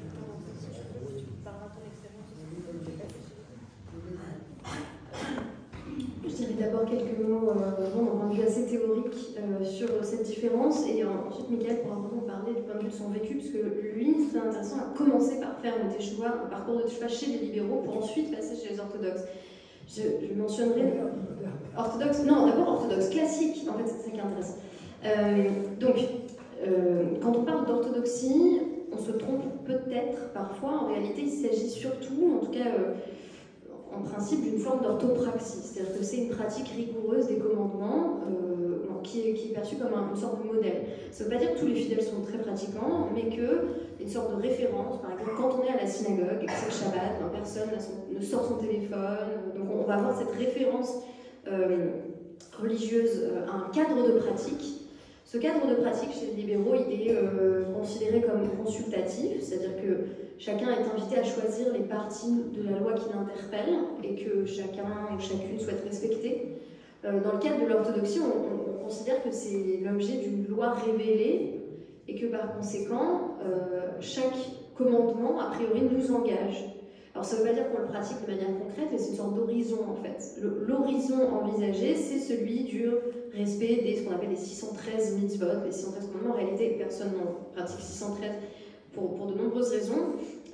Je dirais d'abord quelques mots d'un point de vue assez théorique sur cette différence, et ensuite Michael pourra vraiment parler du point de vue de son vécu, parce que lui, c'est intéressant, a commencé par faire un parcours de teshuva chez les libéraux pour ensuite passer chez les orthodoxes. Je mentionnerai orthodoxe, non, d'abord orthodoxe classique, en fait, c'est ça qui est intéressant. Quand on parle d'orthodoxie, on se trompe peut-être parfois. En réalité, il s'agit surtout, en tout cas en principe, d'une forme d'orthopraxie. C'est-à-dire que c'est une pratique rigoureuse des commandements qui est perçue comme une sorte de modèle. Ça ne veut pas dire que tous les fidèles sont très pratiquants, mais qu'il y a une sorte de référence. Par exemple, quand on est à la synagogue et que c'est le Shabbat, personne ne sort son téléphone. Donc on va avoir cette référence religieuse à un cadre de pratique. Ce cadre de pratique chez les libéraux, il est considéré comme consultatif, c'est-à-dire que chacun est invité à choisir les parties de la loi qui l'interpellent et que chacun ou chacune souhaite respecter. Dans le cadre de l'orthodoxie, on considère que c'est l'objet d'une loi révélée et que par conséquent, chaque commandement, a priori, nous engage. Alors ça ne veut pas dire qu'on le pratique de manière concrète, mais c'est une sorte d'horizon en fait. L'horizon envisagé, c'est celui du respect des ce qu'on appelle les 613 mitzvot, les 613 commandements. En réalité, personne n'en pratique 613 pour de nombreuses raisons.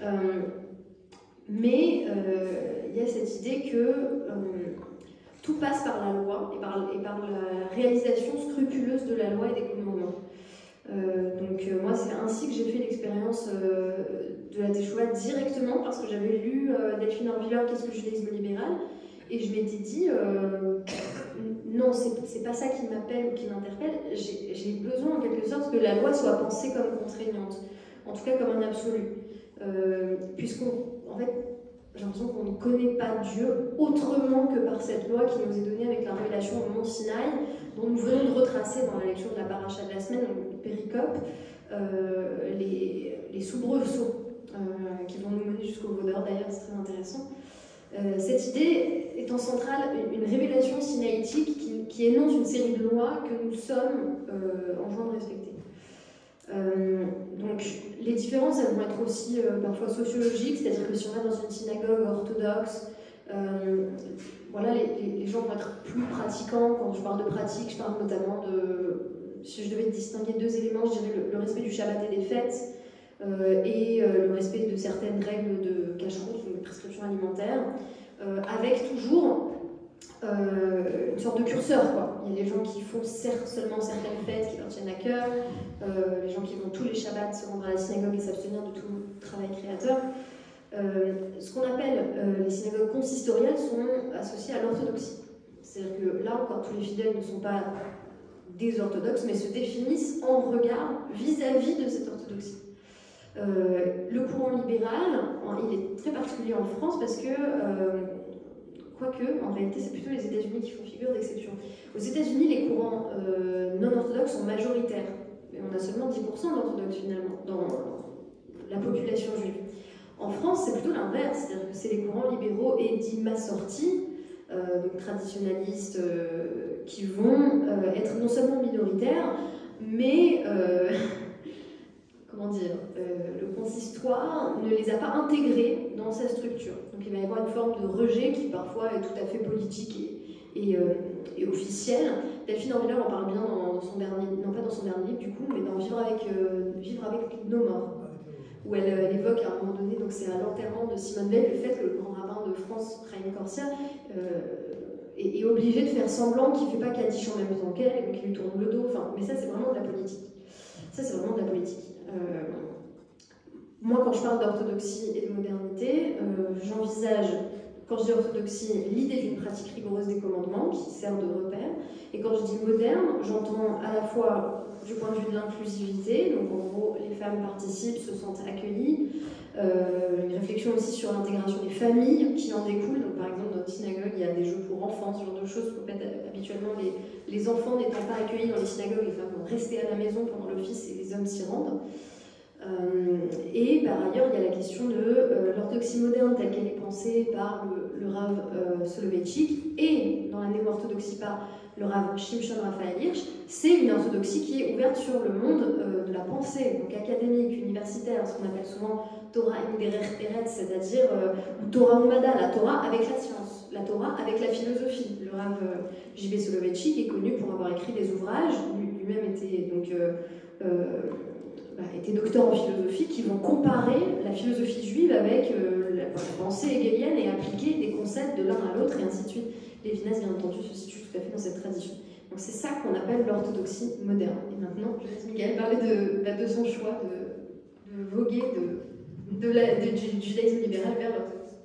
Mais il y a cette idée que tout passe par la loi et par la réalisation scrupuleuse de la loi et des commandements. Moi, c'est ainsi que j'ai fait l'expérience de la teshuva directement, parce que j'avais lu Delphine Orviller, Qu'est-ce que le judaïsme libéral, et je m'étais dit non, c'est pas ça qui m'appelle ou qui m'interpelle. J'ai besoin en quelque sorte que la loi soit pensée comme contraignante, en tout cas comme un absolu, puisqu'en fait j'ai l'impression qu'on ne connaît pas Dieu autrement que par cette loi qui nous est donnée avec la révélation au mont Sinaï, dont nous venons de retracer dans la lecture de la paracha de la semaine, donc le péricope, les soubresauts qui vont nous mener jusqu'au Vaudor, d'ailleurs, c'est très intéressant. Cette idée étant centrale, une révélation sinaïtique qui énonce une série de lois que nous sommes enjoints de respecter. Donc les différences, elles vont être aussi parfois sociologiques, c'est-à-dire que si on va dans une synagogue orthodoxe, voilà, les gens vont être plus pratiquants. Quand je parle de pratique, je parle notamment de, si je devais distinguer deux éléments, je dirais le respect du Shabbat et des fêtes, et le respect de certaines règles de cacheroute ou de prescription alimentaire, avec toujours une sorte de curseur, quoi. Il y a les gens qui font seulement certaines fêtes qui leur tiennent à cœur, les gens qui vont tous les Shabbats se rendre à la synagogue et s'abstenir de tout travail créateur. Ce qu'on appelle les synagogues consistoriales sont associées à l'orthodoxie. C'est-à-dire que là encore, tous les fidèles ne sont pas des orthodoxes, mais se définissent en regard vis-à-vis de cette orthodoxie. Le courant libéral, il est très particulier en France parce que, quoique, en réalité, c'est plutôt les États-Unis qui font figure d'exception. Aux États-Unis, les courants non orthodoxes sont majoritaires. Mais on a seulement 10% d'orthodoxes, finalement, dans la population juive. En France, c'est plutôt l'inverse, c'est-à-dire que c'est les courants libéraux et dits massortis, donc traditionnalistes, qui vont être non seulement minoritaires, mais comment dire, le consistoire ne les a pas intégrés dans sa structure. Donc il va y avoir une forme de rejet qui parfois est tout à fait politique et officielle. Delphine Orviller en parle bien dans son dernier, non pas dans son dernier livre du coup, mais dans Vivre avec nos morts, où elle évoque à un moment donné, donc c'est à l'enterrement de Simone Veil, le fait que le grand rabbin de France, Chaim Corsia, est obligé de faire semblant qu'il ne fait pas Kaddish en même temps qu'elle, et donc il lui tourne le dos, enfin, mais ça c'est vraiment de la politique. Ça c'est vraiment de la politique. Moi quand je parle d'orthodoxie et de modernité, j'envisage, quand je dis orthodoxie, l'idée d'une pratique rigoureuse des commandements qui sert de repère, et quand je dis moderne, j'entends à la fois du point de vue de l'inclusivité, donc en gros les femmes participent, se sentent accueillies, une réflexion aussi sur l'intégration des familles qui en découle, donc par exemple dans notre synagogue il y a des jeux pour enfants, ce genre de choses, en fait, habituellement les enfants n'étant pas accueillis dans les synagogues, les femmes vont rester à la maison pendant l'office et les hommes s'y rendent. Et par ailleurs, il y a la question de l'orthodoxie moderne telle qu'elle est pensée par le Rav Soloveitchik et dans la néo-orthodoxie par le Rav Shimshon Raphaël Hirsch. C'est une orthodoxie qui est ouverte sur le monde de la pensée, donc académique, universitaire, ce qu'on appelle souvent Torah im derech eretz, c'est-à-dire ou Torah umada, la Torah avec la science, la Torah avec la philosophie. Le Rav J.B. Soloveitchik est connu pour avoir écrit des ouvrages, lui-même était donc était docteur en philosophie, qui vont comparer la philosophie juive avec la pensée hegélienne et appliquer des concepts de l'un à l'autre et ainsi de suite. Lévinas, bien entendu, se situe tout à fait dans cette tradition. Donc c'est ça qu'on appelle l'orthodoxie moderne. Et maintenant, je laisse Miguel parler de son choix de voguer du judaïsme libéral vers l'orthodoxie.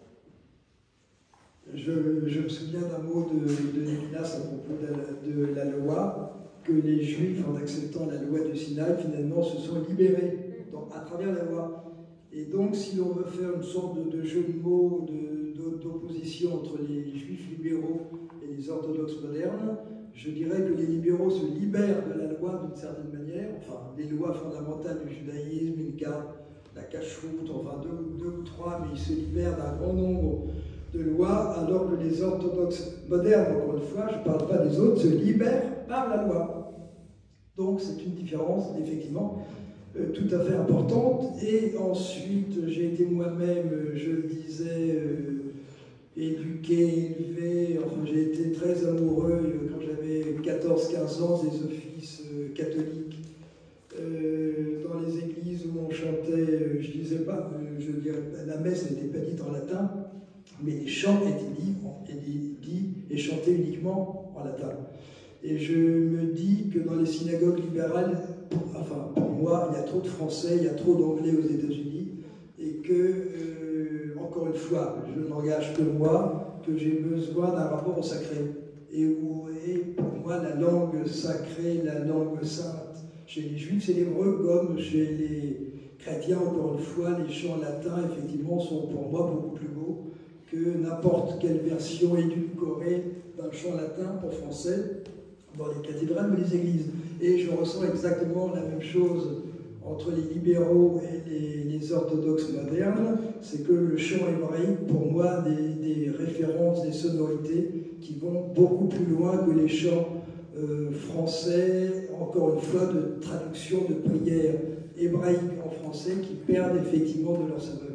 Je me souviens d'un mot de Lévinas à propos de la loi, que les Juifs, en acceptant la loi du Sinaï, finalement se sont libérés à travers la loi. Et donc, si l'on veut faire une sorte de jeu de mots, d'opposition entre les Juifs libéraux et les orthodoxes modernes, je dirais que les libéraux se libèrent de la loi d'une certaine manière, enfin, les lois fondamentales du judaïsme, une garde, la cache-route, enfin deux ou trois, mais ils se libèrent d'un grand nombre de lois, alors que les orthodoxes modernes, encore une fois, je ne parle pas des autres, se libèrent par la loi. Donc c'est une différence, effectivement, tout à fait importante. Et ensuite, j'ai été moi-même, je le disais, éduqué, élevé, enfin j'ai été très amoureux quand j'avais 14-15 ans des offices catholiques. Dans les églises où on chantait, je disais pas, je dirais, la messe n'était pas dite en latin, mais les chants étaient dits et chantés uniquement en latin. Et je me dis que dans les synagogues libérales, enfin pour moi, il y a trop de français, il y a trop d'anglais aux États-Unis, et que, encore une fois, je n'engage que moi, que j'ai besoin d'un rapport au sacré. Et pour moi, la langue sacrée, la langue sainte, chez les Juifs, c'est l'hébreu, comme chez les chrétiens, encore une fois, les chants latins, effectivement, sont pour moi beaucoup plus beaux que n'importe quelle version édulcorée d'un chant latin en français dans les cathédrales ou les églises. Et je ressens exactement la même chose entre les libéraux et les orthodoxes modernes, c'est que le chant hébraïque, pour moi, des références, des sonorités qui vont beaucoup plus loin que les chants français, encore une fois, de traduction de prières hébraïques en français qui perdent effectivement de leur saveur.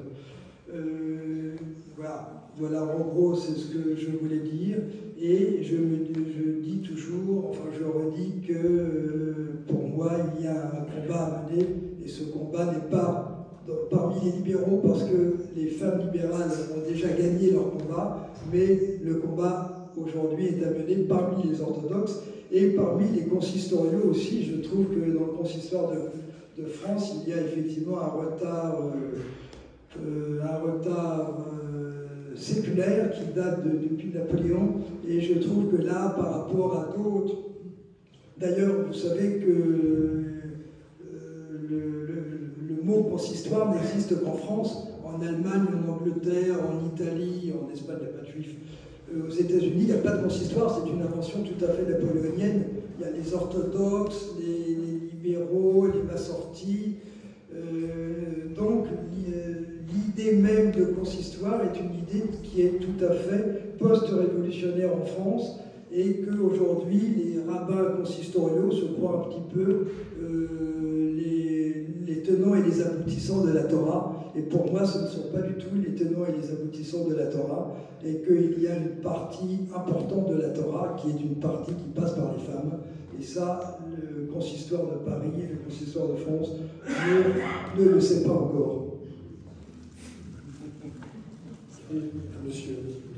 Voilà, en gros, c'est ce que je voulais dire. Et je dis toujours, enfin je redis que pour moi, il y a un combat à mener, et ce combat n'est pas parmi les libéraux, parce que les femmes libérales ont déjà gagné leur combat, mais le combat aujourd'hui est amené parmi les orthodoxes et parmi les consistoriaux aussi. Je trouve que dans le consistoire de France, il y a effectivement un retard séculaire qui date depuis Napoléon, et je trouve que là, par rapport à d'autres, d'ailleurs, vous savez que le mot consistoire n'existe qu'en France. En Allemagne, en Angleterre, en Italie, en Espagne, il n'y a pas de juifs. Aux États-Unis, il n'y a pas de consistoire, c'est une invention tout à fait napoléonienne. Il y a les orthodoxes, les libéraux, les massortis. Donc, l'idée même de consistoire est une idée qui est tout à fait post-révolutionnaire en France, et qu'aujourd'hui, les rabbins consistoriaux se croient un petit peu les tenants et les aboutissants de la Torah. Et pour moi, ce ne sont pas du tout les tenants et les aboutissants de la Torah, et qu'il y a une partie importante de la Torah qui est une partie qui passe par les femmes. Et ça, le consistoire de Paris et le consistoire de France ne le sait pas encore. Monsieur.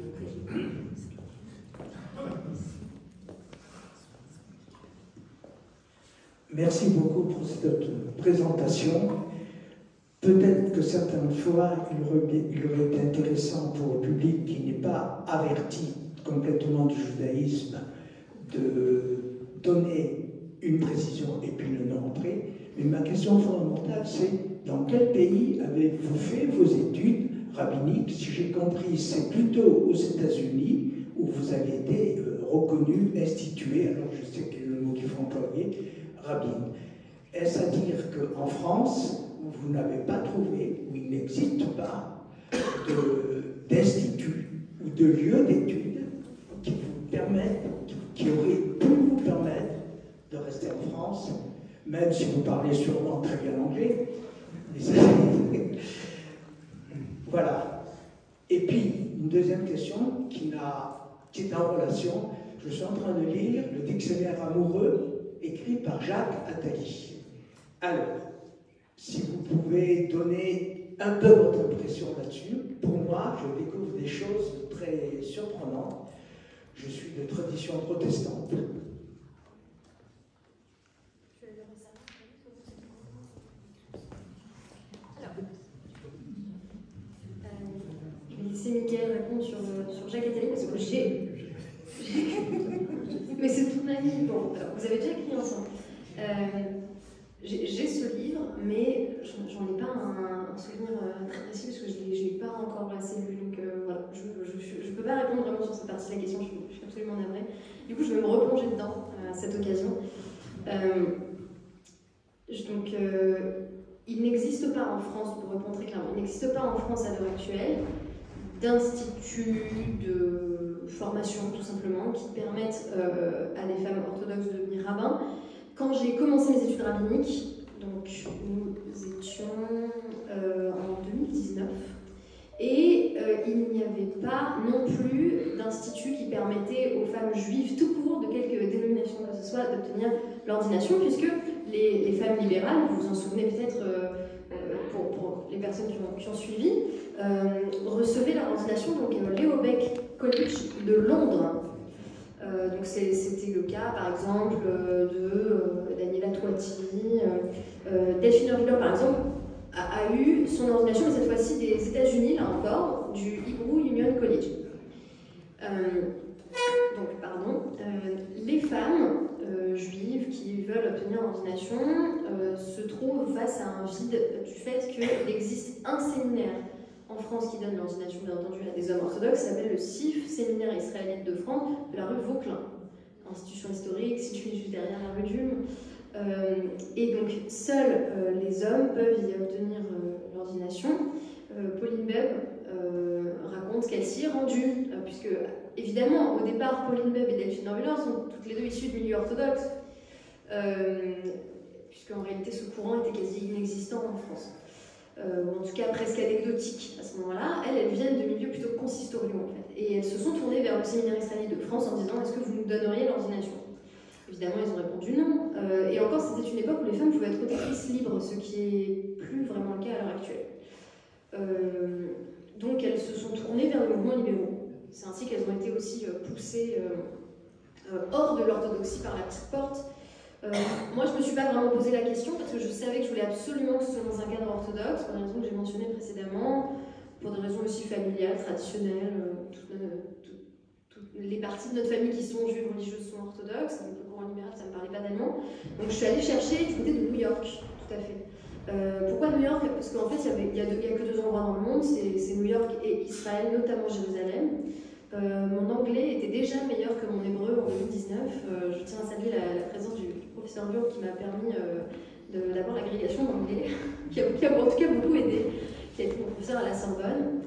Merci beaucoup pour cette présentation. Peut-être que certaines fois, il aurait été intéressant pour le public qui n'est pas averti complètement du judaïsme de donner une précision et puis le rentrer. Mais ma question fondamentale, c'est dans quel pays avez-vous fait vos études rabbiniques? Si j'ai compris, c'est plutôt aux États-Unis où vous avez été reconnu, institué, alors je sais quel est le mot qu'il faut employer, rabbin. Est-ce à dire qu'en France, vous n'avez pas trouvé, ou il n'existe pas, d'institut ou de lieu d'études qui vous permettent, qui auraient pu vous permettre de rester en France, même si vous parlez sûrement très bien anglais. Voilà. Et puis, une deuxième question qui est en relation. Je suis en train de lire le dictionnaire amoureux écrit par Jacques Attali. Alors, si vous pouvez donner un peu votre impression là-dessus, pour moi, je découvre des choses très surprenantes. Je suis de tradition protestante. Je vais laisser Mickaël répondre sur Jacques Attali, parce que j'ai... Mais c'est toute ma vie. Bon, alors, vous avez déjà écrit ensemble. J'ai ce livre, mais j'en ai pas un souvenir très précis parce que je l'ai pas encore assez lu. Donc voilà, je peux pas répondre vraiment sur cette partie de la question, je suis absolument navrée. Du coup, je vais me replonger dedans à cette occasion. Il n'existe pas en France, pour répondre très clairement, il n'existe pas en France à l'heure actuelle d'instituts de formation, tout simplement, qui permettent à des femmes orthodoxes de devenir rabbins. Quand j'ai commencé mes études rabbiniques, donc nous étions en 2019, et il n'y avait pas non plus d'institut qui permettait aux femmes juives tout court, de quelque dénomination que ce soit, d'obtenir l'ordination, puisque les femmes libérales, vous vous en souvenez peut-être pour les personnes qui ont suivi, recevaient leur ordination donc Leo Baeck College de Londres. Donc c'était le cas par exemple de Daniela Toiti, Delphine Orviller par exemple a eu son ordination, mais cette fois-ci des États-Unis, là encore, du Hebrew Union College. Les femmes juives qui veulent obtenir l'ordination se trouvent face à un vide du fait qu'il existe un séminaire en France qui donne l'ordination, bien entendu, à des hommes orthodoxes, ça s'appelle le CIF, Séminaire israélite de France, de la rue Vauquelin. Institution historique située juste derrière la rue d'Ulm. Et donc, seuls les hommes peuvent y obtenir l'ordination. Pauline Beb raconte qu'elle s'y est rendue, puisque, évidemment, au départ, Pauline Beb et Delphine Orviller sont toutes les deux issues du milieu orthodoxe, puisqu'en réalité, ce courant était quasi inexistant en France. En tout cas presque anecdotique à ce moment-là. Elles viennent de milieux plutôt consistoriaux en fait. Et elles se sont tournées vers le séminaire israélite de France en disant: est-ce que vous nous donneriez l'ordination? Évidemment, ils ont répondu non. Et encore, c'était une époque où les femmes pouvaient être auditrices libres, ce qui n'est plus vraiment le cas à l'heure actuelle. Donc elles se sont tournées vers le mouvement libéraux. c'est ainsi qu'elles ont été aussi poussées hors de l'orthodoxie par la petite porte. Moi, je ne me suis pas vraiment posé la question parce que je savais que je voulais absolument que ce soit dans un cadre orthodoxe, pour les raisons que j'ai mentionnées précédemment, pour des raisons aussi familiales, traditionnelles. Toutes les parties de notre famille qui sont juives religieuses sont orthodoxes, donc le courant libéral, ça ne me parlait pas d'allemand. Donc je suis allée chercher du côté de New York, tout à fait. Pourquoi New York? Parce qu'en fait, il n'y a que 2 endroits dans le monde, c'est New York et Israël, notamment Jérusalem. Mon anglais était déjà meilleur que mon hébreu en 2019. Je tiens à saluer la présence du professeur Lyon qui m'a permis d'avoir l'agrégation d'anglais, qui a en tout cas beaucoup aidé, qui a été mon professeur à la Sorbonne.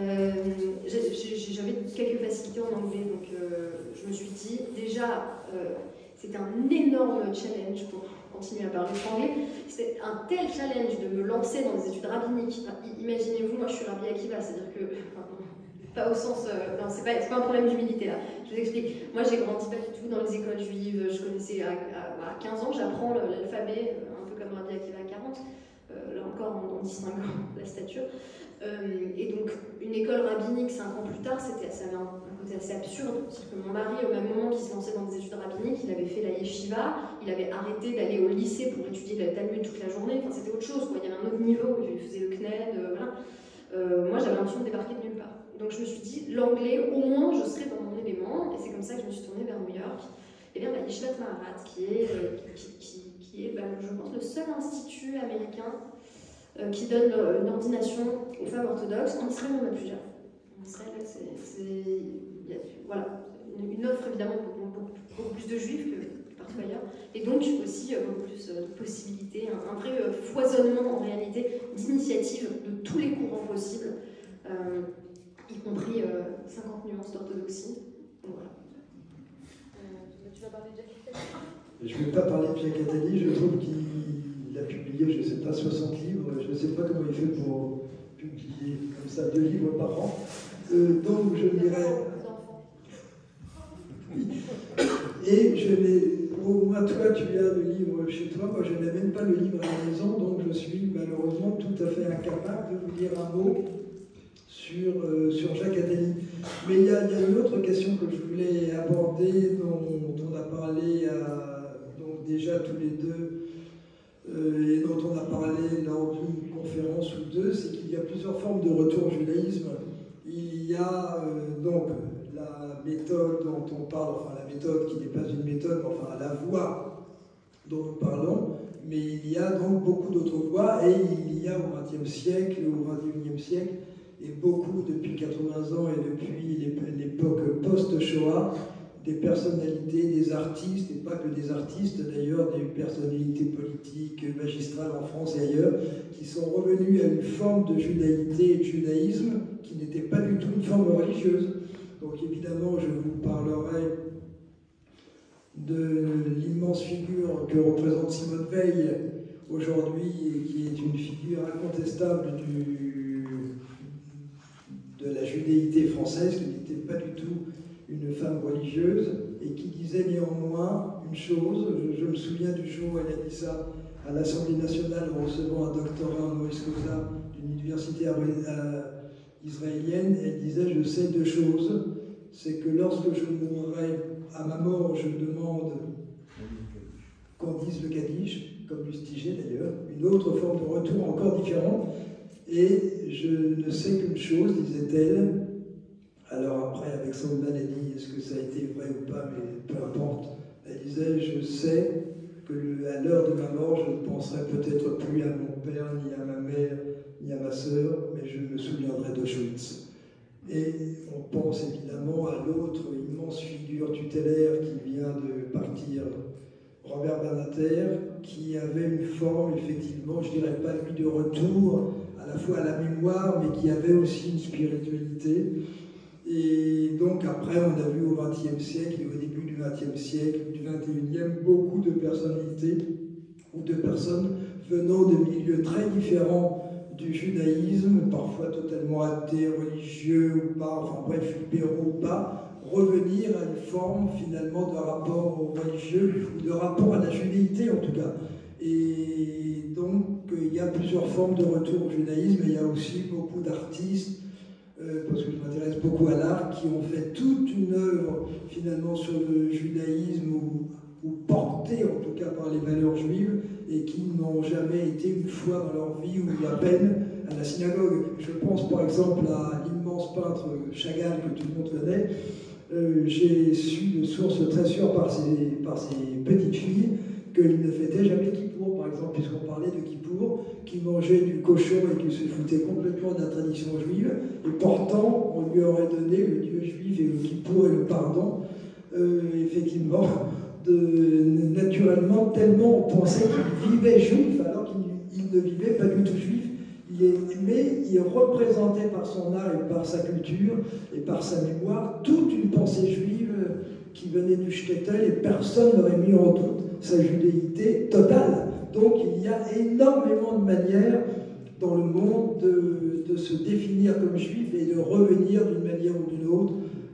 J'avais quelques facilités en anglais, donc je me suis dit, déjà, c'était un énorme challenge pour continuer à parler anglais. C'était un tel challenge de me lancer dans des études rabbiniques. Enfin, imaginez-vous, moi je suis Rabbi Akiva, c'est-à-dire que... pas au sens... non, c'est pas un problème d'humilité là. Je vous explique. Moi, j'ai grandi pas du tout dans les écoles juives. Je connaissais... À 15 ans, j'apprends l'alphabet, un peu comme Rabbi Akiva à 40. Là encore, en distinguant la stature. Et donc, une école rabbinique 5 ans plus tard, ça avait un côté assez absurde. C'est-à-dire que mon mari, au même moment qu'il se lançait dans des études rabbiniques, il avait fait la yeshiva, il avait arrêté d'aller au lycée pour étudier le Talmud toute la journée. Enfin, c'était autre chose, quoi. Il y avait un autre niveau. Il faisait le CNED, voilà. Moi, j'avais l'impression de débarquer de nulle part. Donc je me suis dit, l'anglais, au moins, je serai dans mon élément, et c'est comme ça que je me suis tournée vers New York, et bien Yeshivat Maharat, qui est je pense, le seul institut américain qui donne une ordination aux femmes orthodoxes. En Israël, on en a plusieurs. En Israël, il y a voilà, une offre évidemment beaucoup plus de juifs que partout ailleurs, et donc aussi beaucoup plus de possibilités, un vrai foisonnement en réalité d'initiatives de tous les courants possibles. Y compris 50 nuances d'orthodoxie. Voilà. Tu vas parler de Jacques Attali? Je ne vais pas parler de Jacques Attali, je trouve qu'il a publié, je ne sais pas, 60 livres, je ne sais pas comment il fait pour publier comme ça 2 livres par an. Donc je dirais... Oui. Et je n'ai... Au moins toi, tu as le livre chez toi, moi je n'ai même pas le livre à la maison, donc je suis malheureusement tout à fait incapable de vous dire un mot sur Jacques Attali. Mais il y a une autre question que je voulais aborder, dont on a parlé donc déjà tous les deux, et dont on a parlé lors d'une conférence ou deux, c'est qu'il y a plusieurs formes de retour au judaïsme. Il y a donc la méthode dont on parle, enfin la méthode qui n'est pas une méthode, enfin la voie dont nous parlons, mais il y a donc beaucoup d'autres voies, et il y a au XXe siècle, au XXIe siècle, et beaucoup depuis 80 ans et depuis l'époque post-Shoah, des personnalités, des artistes, et pas que des artistes d'ailleurs, des personnalités politiques, magistrales en France et ailleurs, qui sont revenus à une forme de judaïté et de judaïsme qui n'était pas du tout une forme religieuse. Donc évidemment, je vous parlerai de l'immense figure que représente Simone Veil aujourd'hui, et qui est une figure incontestable de la judéité française, qui n'était pas du tout une femme religieuse, et qui disait néanmoins une chose. Je me souviens du jour où elle a dit ça à l'Assemblée nationale en recevant un doctorat honoris causa d'une université israélienne. Elle disait: je sais 2 choses, c'est que lorsque je mourrai, à ma mort, je demande qu'on dise le Kaddish, comme Lustiger d'ailleurs, une autre forme de retour encore différente. Et je ne sais qu'une chose, disait-elle. Alors après, avec Sandman, elle dit: est-ce que ça a été vrai ou pas, mais peu importe. Elle disait: je sais qu'à l'heure de ma mort, je ne penserai peut-être plus à mon père, ni à ma mère, ni à ma sœur, mais je me souviendrai d'Auschwitz. Et on pense évidemment à l'autre immense figure tutélaire qui vient de partir, Robert Badinter, qui avait une forme, effectivement, je dirais pas lui de retour, à la fois à la mémoire, mais qui avait aussi une spiritualité. Et donc après, on a vu au XXe siècle et au début du XXe siècle, du XXIe, beaucoup de personnalités ou de personnes venant de milieux très différents du judaïsme, parfois totalement athées, religieux ou pas, enfin bref, libéraux ou pas, revenir à une forme finalement de rapport au religieux ou de rapport à la judéité en tout cas. Et donc il y a plusieurs formes de retour au judaïsme, et il y a aussi beaucoup d'artistes, parce que je m'intéresse beaucoup à l'art, qui ont fait toute une œuvre finalement sur le judaïsme ou portée en tout cas par les valeurs juives et qui n'ont jamais été une fois dans leur vie ou à peine à la synagogue. Je pense par exemple à l'immense peintre Chagall que tout le monde connaît. J'ai su de sources très sûres par ses petites filles qu'il ne fêtait jamais Kippour, par exemple, puisqu'on parlait de Kippour, qui mangeait du cochon et qui se foutait complètement de la tradition juive, et pourtant on lui aurait donné le Dieu juif et le Kippour et le pardon, effectivement, naturellement, tellement on pensait qu'il vivait juif alors qu'il ne vivait pas du tout juif. Mais il représentait par son art et par sa culture et par sa mémoire toute une pensée juive qui venait du shtetl et personne n'aurait mis en doute sa judéité totale. Donc il y a énormément de manières dans le monde de se définir comme juif et de revenir d'une manière ou d'une autre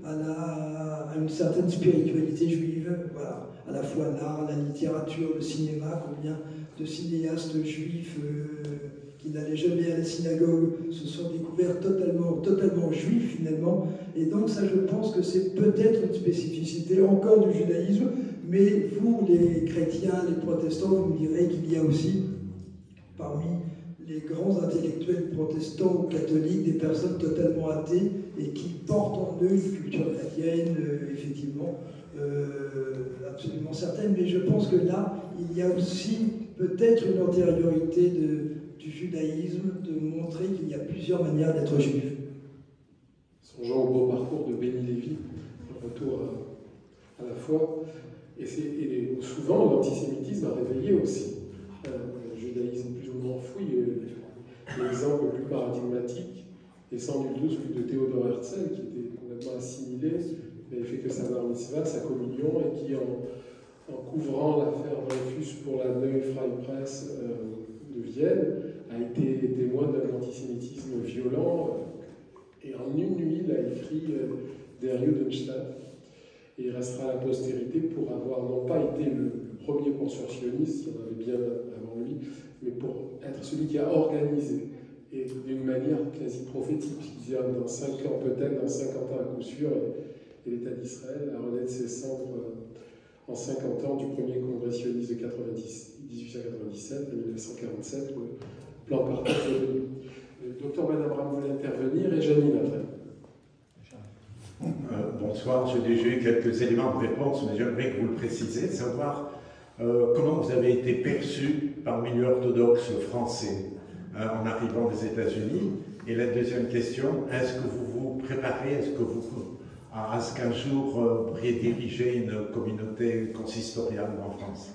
à une certaine spiritualité juive. Voilà, à la fois l'art, la littérature, le cinéma, combien de cinéastes juifs qui n'allaient jamais à la synagogue se sont découverts totalement juifs finalement. Et donc ça, je pense que c'est peut-être une spécificité encore du judaïsme, mais vous, les chrétiens, les protestants, vous me direz qu'il y a aussi parmi les grands intellectuels protestants ou catholiques des personnes totalement athées et qui portent en eux une culture chrétienne, effectivement, absolument certaine. Mais je pense que là, il y a aussi peut-être une antériorité du judaïsme de montrer qu'il y a plusieurs manières d'être juif. Songeons au beau parcours de Béni Lévy, le retour à la foi. Et souvent, l'antisémitisme a réveillé aussi le judaïsme plus ou moins enfoui. L'exemple le plus paradigmatique est sans nul doute celui de Théodore Herzl, qui était complètement assimilé, qui avait fait que sa bar mitzvah, sa communion, et qui, en couvrant l'affaire Dreyfus pour la Neue Freie Presse de Vienne, a été témoin d'un antisémitisme violent. Et en une nuit, il a écrit Der Judenstaat. Et il restera à la postérité pour avoir non pas été le premier penseur sioniste, il y en avait bien avant lui, mais pour être celui qui a organisé, et d'une manière quasi prophétique, il disait dans 5 ans peut-être, dans 50 ans à coup sûr, et l'État d'Israël a renaître ses cendres en 50 ans du premier congrès sioniste de 1897 à 1947, le plan de partage est venu. Le docteur Van Abraham voulait intervenir et Janine après. Bonsoir, j'ai déjà eu quelques éléments de réponse, mais j'aimerais que vous le précisiez, savoir comment vous avez été perçu par le milieu orthodoxe français en arrivant des États-Unis. Et la deuxième question, est-ce que vous vous préparez, à ce qu'un jour vous pourriez diriger une communauté consistoriale en France?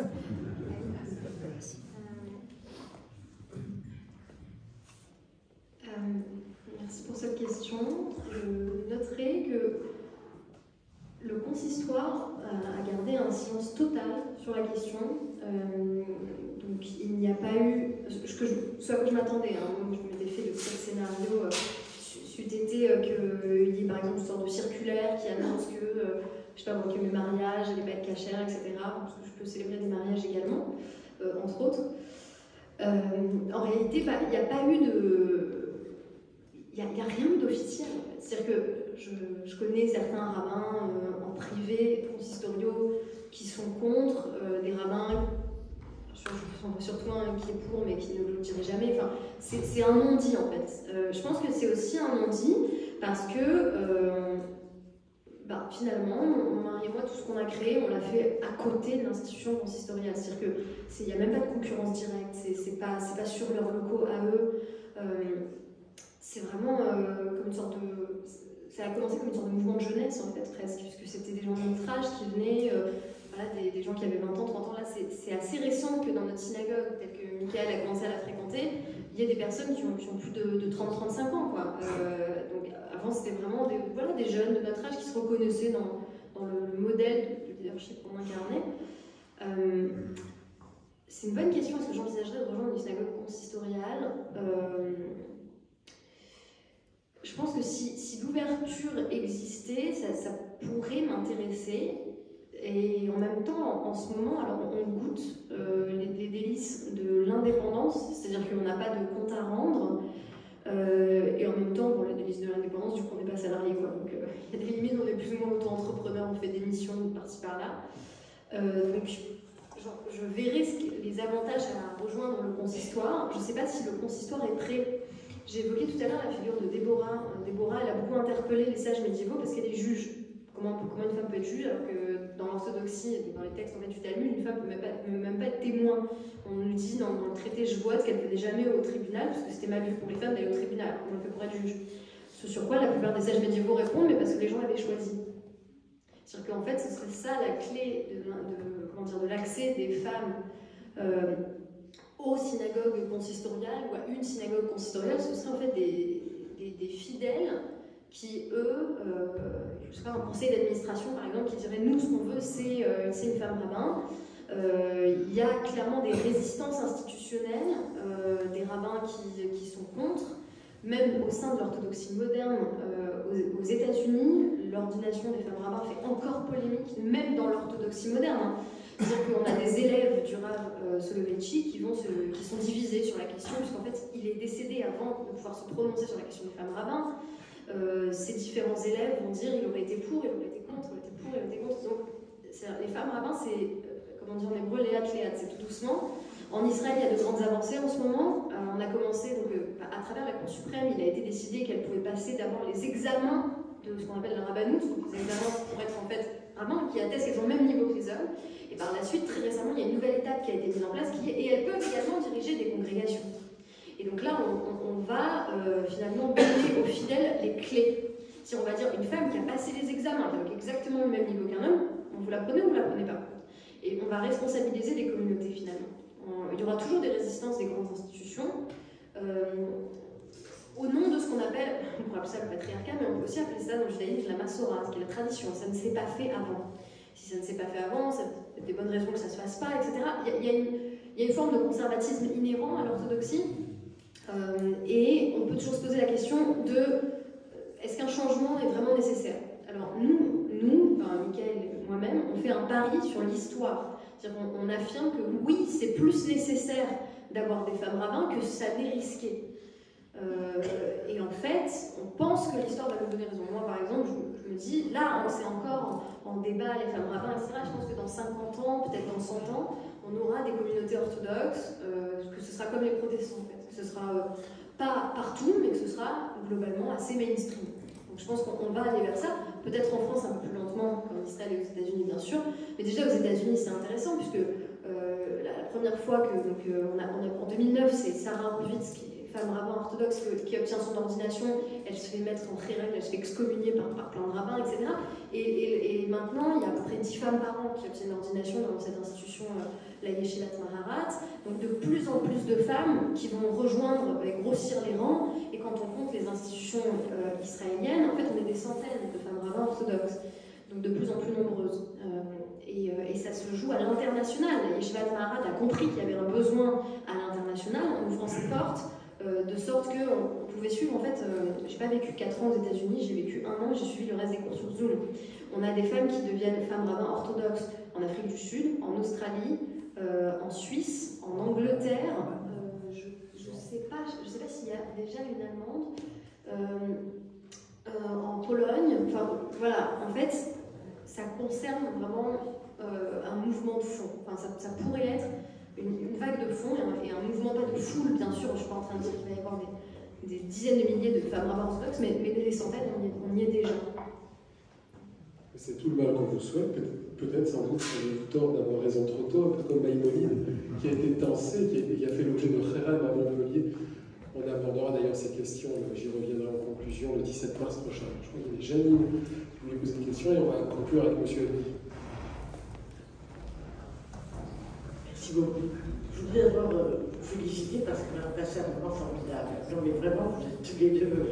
Merci pour cette question. Je noterai que le consistoire a gardé un silence total sur la question. Donc il n'y a pas eu ce à quoi je m'attendais. Moi, je m'étais fait le petit scénario c'eût été qu'il y ait par exemple une sorte de circulaire qui annonce que, je sais pas moi, que mes mariages n'allaient pas être cachers, etc. Parce que je peux célébrer des mariages également, entre autres. En réalité, il n'y a pas eu de... Il n'y a rien d'officiel en fait. C'est-à-dire que je connais certains rabbins en privé, consistoriaux, qui sont contre, des rabbins, surtout un qui est pour mais qui ne le dirait jamais. Enfin, c'est un non-dit en fait. Je pense que c'est aussi un non-dit parce que finalement, mon mari et moi, tout ce qu'on a créé, on l'a fait à côté de l'institution consistoriale. C'est-à-dire qu'il n'y a même pas de concurrence directe, c'est pas sur leurs locaux à eux. C'est vraiment comme une sorte de... Ça a commencé comme une sorte de mouvement de jeunesse, en fait, presque, puisque c'était des gens de notre âge qui venaient, des gens qui avaient 20 ans, 30 ans. Là, c'est assez récent que dans notre synagogue, telle que Michael a commencé à la fréquenter, il y a des personnes qui ont plus de 30-35 ans, quoi. Donc, avant, c'était vraiment des jeunes de notre âge qui se reconnaissaient dans le modèle de leadership qu'on incarnait. C'est une bonne question. Est-ce que j'envisagerais de rejoindre une synagogue consistoriale? Je pense que si l'ouverture existait, ça pourrait m'intéresser. Et en même temps, en ce moment, alors on goûte les délices de l'indépendance, c'est-à-dire qu'on n'a pas de compte à rendre. Et en même temps, bon, la devise de l'indépendance, du coup, on n'est pas salarié, quoi. Donc, il y a des limites, on est plus ou moins auto-entrepreneur, on fait des missions par-ci par-là. Donc, je verrai les avantages à rejoindre le consistoire. Je ne sais pas si le consistoire est prêt. J'ai évoqué tout à l'heure la figure de Déborah. Déborah, elle a beaucoup interpellé les sages médiévaux parce qu'elle est juge. Comment une femme peut être juge alors que dans l'orthodoxie, dans les textes en fait, du Talmud, une femme ne peut même pas être témoin. On nous dit dans le traité Jvoat qu'elle ne venait jamais au tribunal parce que c'était mal vu pour les femmes d'aller au tribunal. Comment elle fait pour être juge? Ce sur quoi la plupart des sages médiévaux répondent, mais parce que les gens l'avaient choisi. C'est-à-dire qu'en fait, ce serait ça la clé de l'accès des femmes aux synagogues consistoriales ou à une synagogue consistoriale. Ce serait en fait des fidèles qui, eux, je sais pas, un conseil d'administration par exemple, qui dirait nous, ce qu'on veut, c'est une femme rabbin. Il y a clairement des résistances institutionnelles, des rabbins qui sont contre. Même au sein de l'orthodoxie moderne, aux États-Unis, l'ordination des femmes rabbins fait encore polémique, même dans l'orthodoxie moderne. C'est-à-dire qu'on a des élèves du Rav Soloveitchik qui sont divisés sur la question, puisqu'en fait, il est décédé avant de pouvoir se prononcer sur la question des femmes rabbins. Ces différents élèves vont dire il aurait été pour, il aurait été contre, il aurait été pour, il aurait été contre. Donc, les femmes rabbins, c'est, comment dire en hébreu, léat, c'est tout doucement. En Israël, il y a de grandes avancées en ce moment. On a commencé, donc, à travers la Cour suprême, il a été décidé qu'elle pouvait passer d'abord les examens de ce qu'on appelle la rabbanout, donc les examens pour être en fait rabbins, qui attestent qu'elles ont le même niveau que les hommes. Et par la suite, très récemment, il y a une nouvelle étape qui a été mise en place, et elles peuvent également diriger des congrégations. Et donc là, on va finalement donner aux fidèles les clés. Si on va dire une femme qui a passé les examens, qui a exactement le même niveau qu'un homme, vous la prenez ou vous la prenez pas? Et on va responsabiliser les communautés finalement. Il y aura toujours des résistances des grandes institutions au nom de ce qu'on appelle, on pourrait appeler ça le patriarcat, mais on peut aussi appeler ça dans le judaïsme la massora, ce qui est la tradition. Ça ne s'est pas fait avant. Si ça ne s'est pas fait avant, il y a des bonnes raisons que ça ne se fasse pas, etc. Il y a une forme de conservatisme inhérent à l'orthodoxie, et on peut toujours se poser la question de est-ce qu'un changement est vraiment nécessaire? Alors nous, Michael et moi-même, on fait un pari sur l'histoire. C'est-à-dire qu'on affirme que oui, c'est plus nécessaire d'avoir des femmes rabbins que ça n'est risqué. Et en fait, on pense que l'histoire va nous donner raison. Moi, par exemple, je me dis, là, c'est encore en débat, les femmes rabbins, etc. Je pense que dans 50 ans, peut-être dans 100 ans, on aura des communautés orthodoxes, que ce sera comme les protestants, en fait. Que ce sera pas partout, mais que ce sera globalement assez mainstream. Donc je pense qu'on va aller vers ça, peut-être en France un peu plus lentement qu'en Israël et aux États-Unis bien sûr, mais déjà aux États-Unis c'est intéressant puisque la première fois que en 2009 c'est Sarah Horowitz qui est femme rabbin orthodoxe qui obtient son ordination, elle se fait mettre en pré-règle, elle se fait excommunier par plein de rabbins, etc. Et maintenant il y a à peu près 10 femmes par an qui obtiennent l'ordination dans cette institution, la Yeshivat Maharat. Donc de plus en plus de femmes qui vont rejoindre et grossir les rangs, et quand on compte les institutions israéliennes, en fait on est des centaines de femmes rabbins orthodoxes, donc de plus en plus nombreuses. Et ça se joue à l'international. La Yeshivat Maharat a compris qu'il y avait un besoin à l'international en ouvrant ses portes, de sorte qu'on pouvait suivre, en fait, j'ai pas vécu 4 ans aux États-Unis, j'ai vécu 1 an, j'ai suivi le reste des cours sur Zoom. On a des femmes qui deviennent femmes rabbins orthodoxes en Afrique du Sud, en Australie, en Suisse, en Angleterre, je sais pas s'il y a déjà une Allemande, en Pologne, enfin voilà, en fait, ça concerne vraiment un mouvement de fond, enfin ça pourrait être une vague de fond et un mouvement, pas de foule bien sûr, je ne suis pas en train de dire qu'il va y avoir des dizaines de milliers de femmes rabbins orthodoxes, mais des centaines, on y est déjà. C'est tout le mal qu'on vous souhaite, peut-être sans doute vous avez tort d'avoir raison trop tôt, un peu comme Maïmonide, qui a été tensé, qui a fait l'objet de Kherem à Montpellier. On abordera d'ailleurs cette question, j'y reviendrai en conclusion le 17 mars prochain. Je crois qu'il y a Janine qui voulait poser une question et on va conclure avec M. Eddy. Merci beaucoup. Je voudrais d'abord vous féliciter parce qu'on a passé un moment formidable. Non mais vraiment, vous êtes tous les deux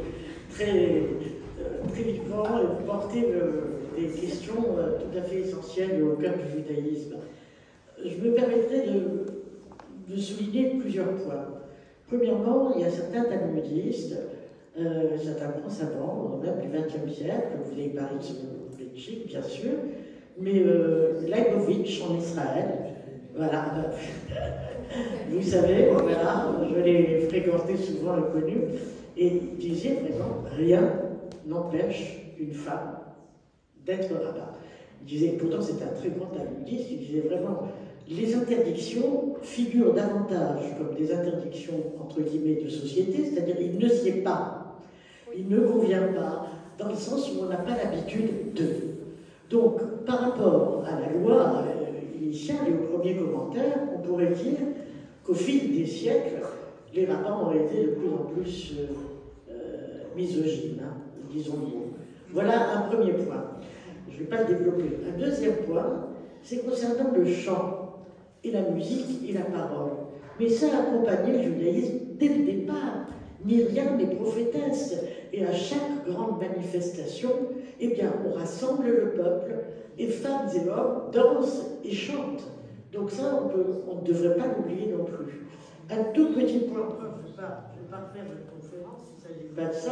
très vivants et vous portez des questions tout à fait essentielles au cœur du judaïsme. Je me permettrai de souligner plusieurs points. Premièrement, il y a certains talmudistes, certains grands savants, même du XXe siècle, vous avez parlé de Soloveitchik, bien sûr, mais Leibovitch en Israël, voilà, vous savez, voilà, je l'ai fréquenté souvent et connu, Et il disait vraiment, rien n'empêche une femme d'être rabbin. Il disait, pourtant c'est un très grand talmudiste, il disait vraiment, les interdictions figurent davantage comme des interdictions, entre guillemets, de société, c'est-à-dire il ne sied pas, il ne convient pas, dans le sens où on n'a pas l'habitude de. Donc, par rapport à la loi initiale et au premier commentaire, on pourrait dire qu'au fil des siècles, les rabbins ont été de plus en plus misogynes, hein, disons-nous. Voilà un premier point. Je ne vais pas le développer. Un deuxième point, c'est concernant le chant et la musique et la parole. Mais ça a accompagné le judaïsme dès le départ. Myriam est prophétesse, et à chaque grande manifestation, eh bien, on rassemble le peuple, et femmes et hommes dansent et chantent. Donc ça, on ne devrait pas l'oublier non plus. Un tout petit point, je ne vais pas faire une conférence, il ne s'agit pas de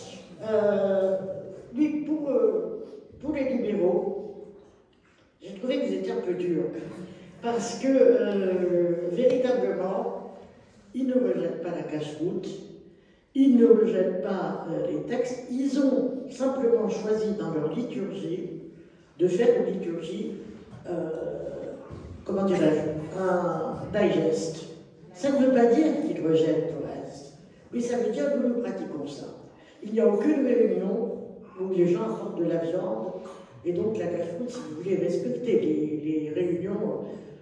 ça. Oui, pour les libéraux, j'ai trouvé que vous étiez un peu dur, parce que véritablement, ils ne rejettent pas la cache-route, ils ne rejettent pas les textes, ils ont simplement choisi dans leur liturgie de faire une liturgie, comment dirais-je, un digest. Ça ne veut pas dire qu'ils rejettent le reste, mais ça veut dire que nous pratiquons ça. Il n'y a aucune réunion où les gens apportent de la viande, et donc la cache-route, si vous voulez respecter les réunions,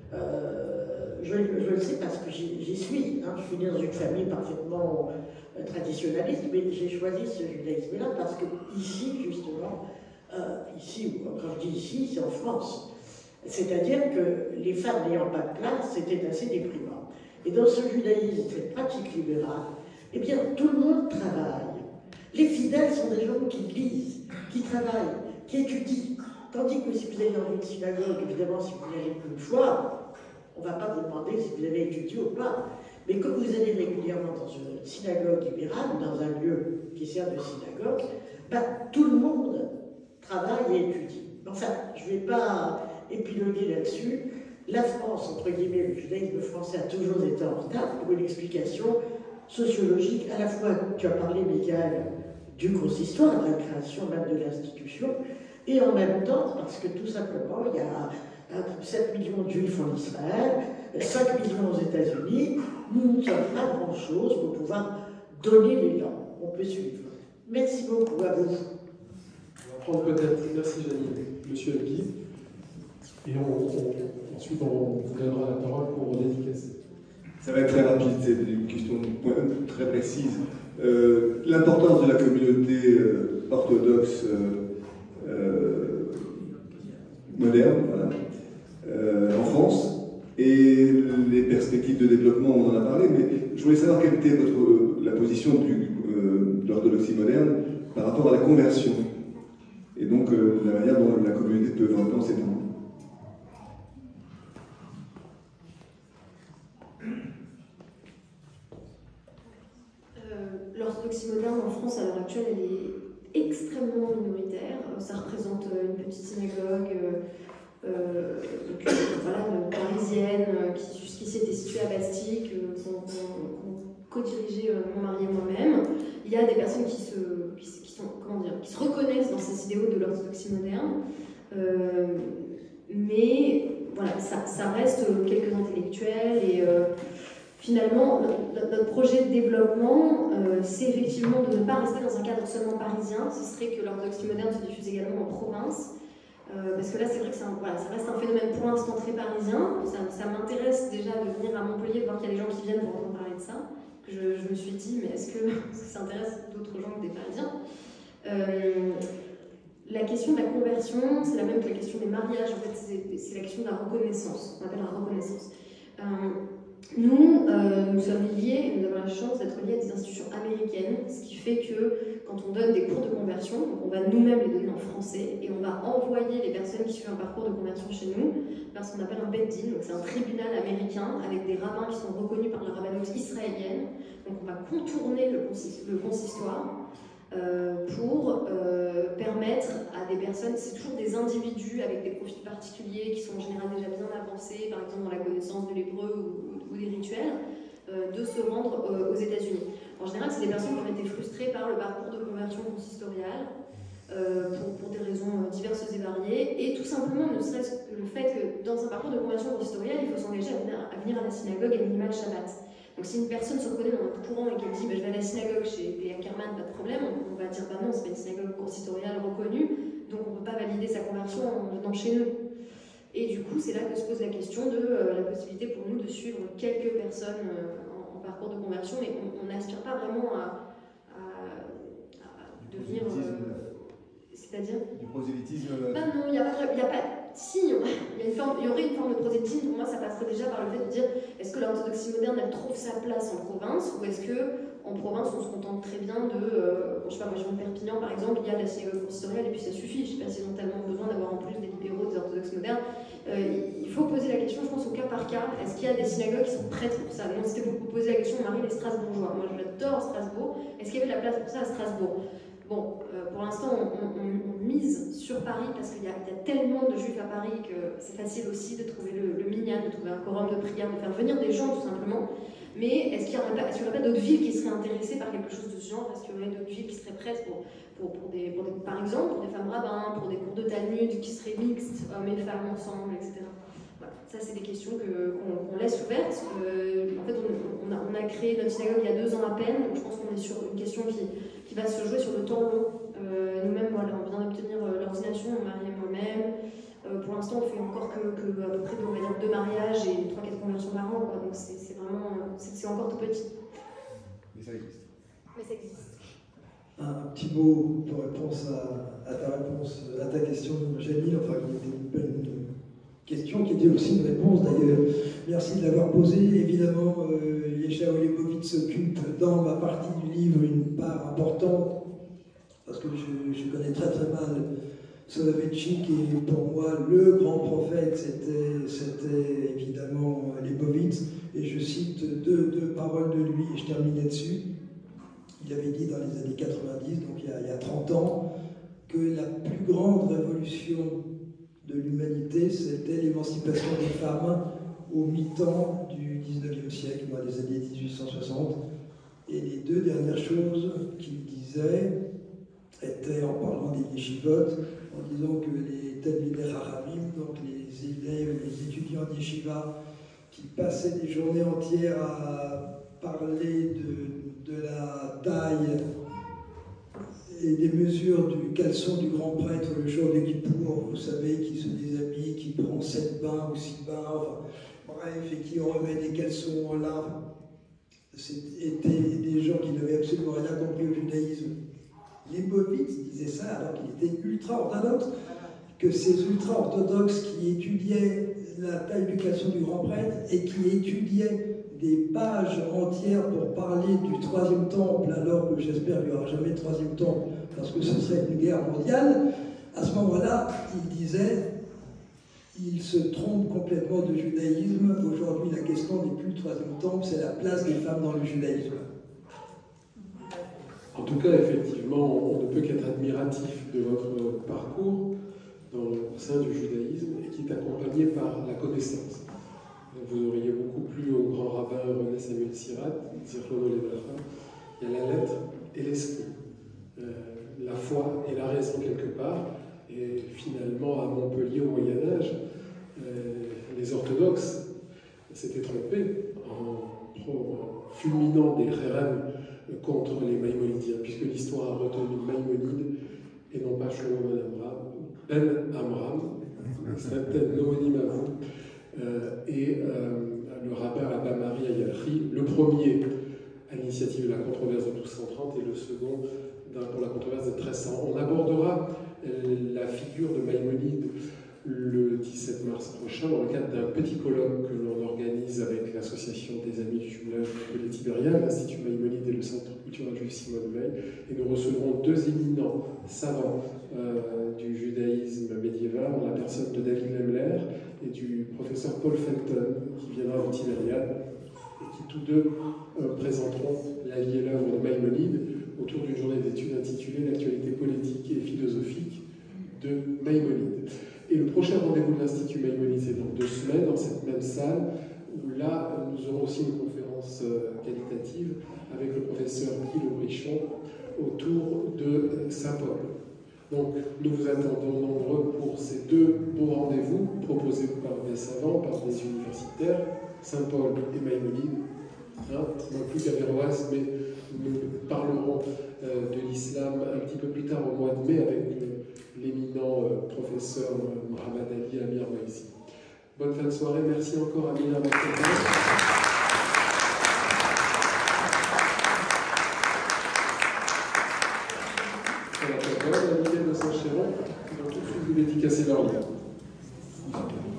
je le sais parce que j'y suis. Hein, je suis née dans une famille parfaitement traditionnaliste, mais j'ai choisi ce judaïsme-là parce que ici, justement, ici, quand je dis ici, c'est en France. C'est-à-dire que les femmes n'ayant pas de place, c'était assez déprimant. Et dans ce judaïsme, cette pratique libérale, eh bien, tout le monde travaille. Les fidèles sont des gens qui lisent, qui travaillent, qui étudient. Tandis que si vous allez dans une synagogue, évidemment, si vous allez une fois, on ne va pas vous demander si vous avez étudié ou pas. Mais comme vous allez régulièrement dans une synagogue libérale, ou dans un lieu qui sert de synagogue, ben, tout le monde travaille et étudie. Enfin, je ne vais pas épiloguer là-dessus. La France, entre guillemets, le judaïsme français a toujours été en retard pour une explication sociologique. À la fois, tu as parlé, Michael, du consistoire, de la création même de l'institution, et en même temps, parce que tout simplement, il y a 7 millions de juifs en Israël, 5 millions aux États-Unis, nous ne sommes pas grand-chose pour pouvoir donner l'élan. On peut suivre. Merci beaucoup à vous. On va prendre peut-être, merci Janine, Monsieur Guy, et ensuite on vous donnera la parole pour dédicacer. Ça va être très rapide, c'est une question très précise. L'importance de la communauté orthodoxe moderne, voilà, en France, et les perspectives de développement, on en a parlé, mais je voulais savoir quelle était la position de l'orthodoxie moderne par rapport à la conversion, et donc la manière dont la communauté peut maintenant s'étendre. L'orthodoxie moderne en France, à l'heure actuelle, elle est extrêmement minoritaire. Ça représente une petite synagogue parisienne qui jusqu'ici était située à Bastille, qu'on co-dirigeait mon mari et moi-même. Il y a des personnes qui se reconnaissent dans ces idéaux de l'orthodoxie moderne, mais voilà, ça reste quelques intellectuels et finalement, notre projet de développement, c'est effectivement de ne pas rester dans un cadre seulement parisien. Ce serait que l'orthodoxie moderne se diffuse également en province. Parce que là, c'est vrai que ça reste un phénomène pour l'instant très parisien. Ça m'intéresse déjà de venir à Montpellier, de voir qu'il y a des gens qui viennent pour entendre parler de ça. Je me suis dit, mais est-ce que ça intéresse d'autres gens que des Parisiens? La question de la conversion, c'est la même que la question des mariages. En fait, c'est la question de la reconnaissance. On appelle la reconnaissance. Nous sommes liés, nous avons la chance d'être liés à des institutions américaines, ce qui fait que quand on donne des cours de conversion, on va nous-mêmes les donner en français et on va envoyer les personnes qui suivent un parcours de conversion chez nous vers ce qu'on appelle un Beit Din, donc c'est un tribunal américain avec des rabbins qui sont reconnus par la rabbanoute israélienne. Donc on va contourner le consistoire pour permettre à des personnes, c'est toujours des individus avec des profils particuliers qui sont en général déjà bien avancés, par exemple dans la connaissance de l'hébreu ou des rituels, de se rendre aux États-Unis. En général, c'est des personnes qui ont été frustrées par le parcours de conversion consistoriale, pour des raisons diverses et variées, et tout simplement, ne serait-ce que le fait que dans un parcours de conversion consistoriale, il faut s'engager à venir à la synagogue à minima le Shabbat. Donc si une personne se reconnaît dans notre courant et qu'elle dit bah, je vais à la synagogue chez P. Ackerman, pas de problème, on va dire bah non, c'est pas une synagogue consistoriale reconnue, donc on ne peut pas valider sa conversion en venant chez nous. Et du coup, c'est là que se pose la question de la possibilité pour nous de suivre quelques personnes en parcours de conversion, mais on n'aspire pas vraiment à devenir... C'est-à-dire du prosélytisme. Ben non, il n'y a pas. Si, il y aurait une forme de prosélytisme. Pour moi, ça passerait déjà par le fait de dire est-ce que l'orthodoxie moderne, elle trouve sa place en province, ou est-ce qu'en province, on se contente très bien de. Je sais pas, moi je viens de Perpignan par exemple, il y a la synagogue consistoriale et puis ça suffit. Je ne sais pas s'ils ont tellement besoin d'avoir en plus des libéraux, des orthodoxes modernes. Il faut poser la question, je pense, au cas par cas est-ce qu'il y a des synagogues qui sont prêtes pour ça? Non, c'était pour vous poser la question, Marie, les Strasbourgeois. Moi, j'adore Strasbourg. Est-ce qu'il y avait de la place pour ça à Strasbourg? Bon, pour l'instant, on mise sur Paris parce qu'il y a tellement de juifs à Paris que c'est facile aussi de trouver le minyan, de trouver un quorum de prière, de faire venir des gens tout simplement. Mais est-ce qu'il n'y aurait pas d'autres villes qui seraient intéressées par quelque chose de ce genre? Est-ce qu'il y aurait d'autres villes qui seraient prêtes par exemple, pour des femmes rabbins, pour des cours de Talmud qui seraient mixtes, hommes et femmes ensemble, etc. Voilà. Ça, c'est des questions qu'on laisse ouvertes. En fait, on a créé notre synagogue il y a 2 ans à peine, donc je pense qu'on est sur une question qui va se jouer sur le temps long. Nous-mêmes, voilà, on vient d'obtenir l'ordination, mon mari et moi-même. Pour l'instant, on fait encore que à peu près, on va dire, 2 mariages et 3-4 conversions par an, quoi. Donc c'est vraiment, c'est encore tout petit. Mais ça existe. Mais ça existe. Un petit mot de réponse à ta réponse, à ta question, Janine, enfin, qui était une bonne question, qui était aussi une réponse d'ailleurs. Merci de l'avoir posée. Évidemment, Yeshayahu Leibovitz s'occupe dans ma partie du livre une part importante, parce que je connais très très mal Soloveitchik, et pour moi, le grand prophète, c'était évidemment Leibovitz, et je cite deux paroles de lui, et je termine là-dessus. Il avait dit dans les années 90, donc il y a 30 ans, que la plus grande révolution de l'humanité, c'était l'émancipation des femmes au mi-temps du 19e siècle, dans les années 1860. Et les 2 dernières choses qu'il disait étaient, en parlant des yeshivot, en disant que les Talmidei Chachamim, donc les élèves, les étudiants d'yeshiva, qui passaient des journées entières à parler de la taille et des mesures du caleçon du grand prêtre le jour de Kippour, vous savez, qui se déshabille, qui prend 7 bains ou 6 bains, enfin, bref, et qui remet des caleçons là. C'était des gens qui n'avaient absolument rien compris au judaïsme. Leibovitz disait ça alors qu'il était ultra-orthodoxe, que ces ultra-orthodoxes qui étudiaient la taille du caleçon du grand prêtre et qui étudiaient des pages entières pour parler du 3e temple, alors que j'espère qu'il n'y aura jamais de 3e temple, parce que ce serait une guerre mondiale, à ce moment-là, il disait, il se trompe complètement de judaïsme. Aujourd'hui, la question n'est plus le 3e temple, c'est la place des femmes dans le judaïsme. En tout cas, effectivement, on ne peut qu'être admiratif de votre parcours au sein du judaïsme, et qui est accompagné par la connaissance. Vous auriez beaucoup plu au grand rabbin René Samuel Sirat, Zichrono Livracha. Il y a la lettre et l'esprit, la foi et la raison quelque part. Et finalement, à Montpellier au Moyen-Âge, les orthodoxes s'étaient trompés en fulminant des kherem contre les Maïmonidiens, puisque l'histoire a retenu Maïmonide et non pas Shlomo Ben Amram, c'est peut-être homonyme à vous. Et le rabbin Abba Mari Ayalchi, le premier à l'initiative de la controverse de 1230 et le second pour la controverse de 1300. On abordera la figure de Maïmonide le 17 mars prochain dans le cadre d'un petit colloque que l'on organise avec l'association des Amis du jumelage de Tibériade, l'Institut Maïmonide et le Centre culturel juif Simone Veil, et nous recevrons 2 éminents savants du judaïsme médiéval, en la personne de David Lemler et du professeur Paul Felton, qui viendra de Tibériade, et qui tous 2 présenteront la vie et l'œuvre de Maïmonide autour d'une journée d'études intitulée L'actualité politique et philosophique de Maïmonide. Et le prochain rendez-vous de l'Institut Maïmonide, c'est dans 2 semaines, dans cette même salle, où là, nous aurons aussi une conférence conférence qualitative avec le professeur Guy Lebrichon autour de Saint-Paul. Donc nous vous attendons nombreux pour ces deux beaux rendez-vous proposés par des savants, par des universitaires, Saint-Paul et Maïmonide, non plus qu'Averroès, mais nous parlerons de l'islam un petit peu plus tard au mois de mai avec l'éminent professeur Mohamed Ali Amir Maïsi. Bonne fin de soirée, merci encore à Mina Macron. La parole à Miguel de Saint-Chéron qui vont tout de suite vous dédicacer leur lien.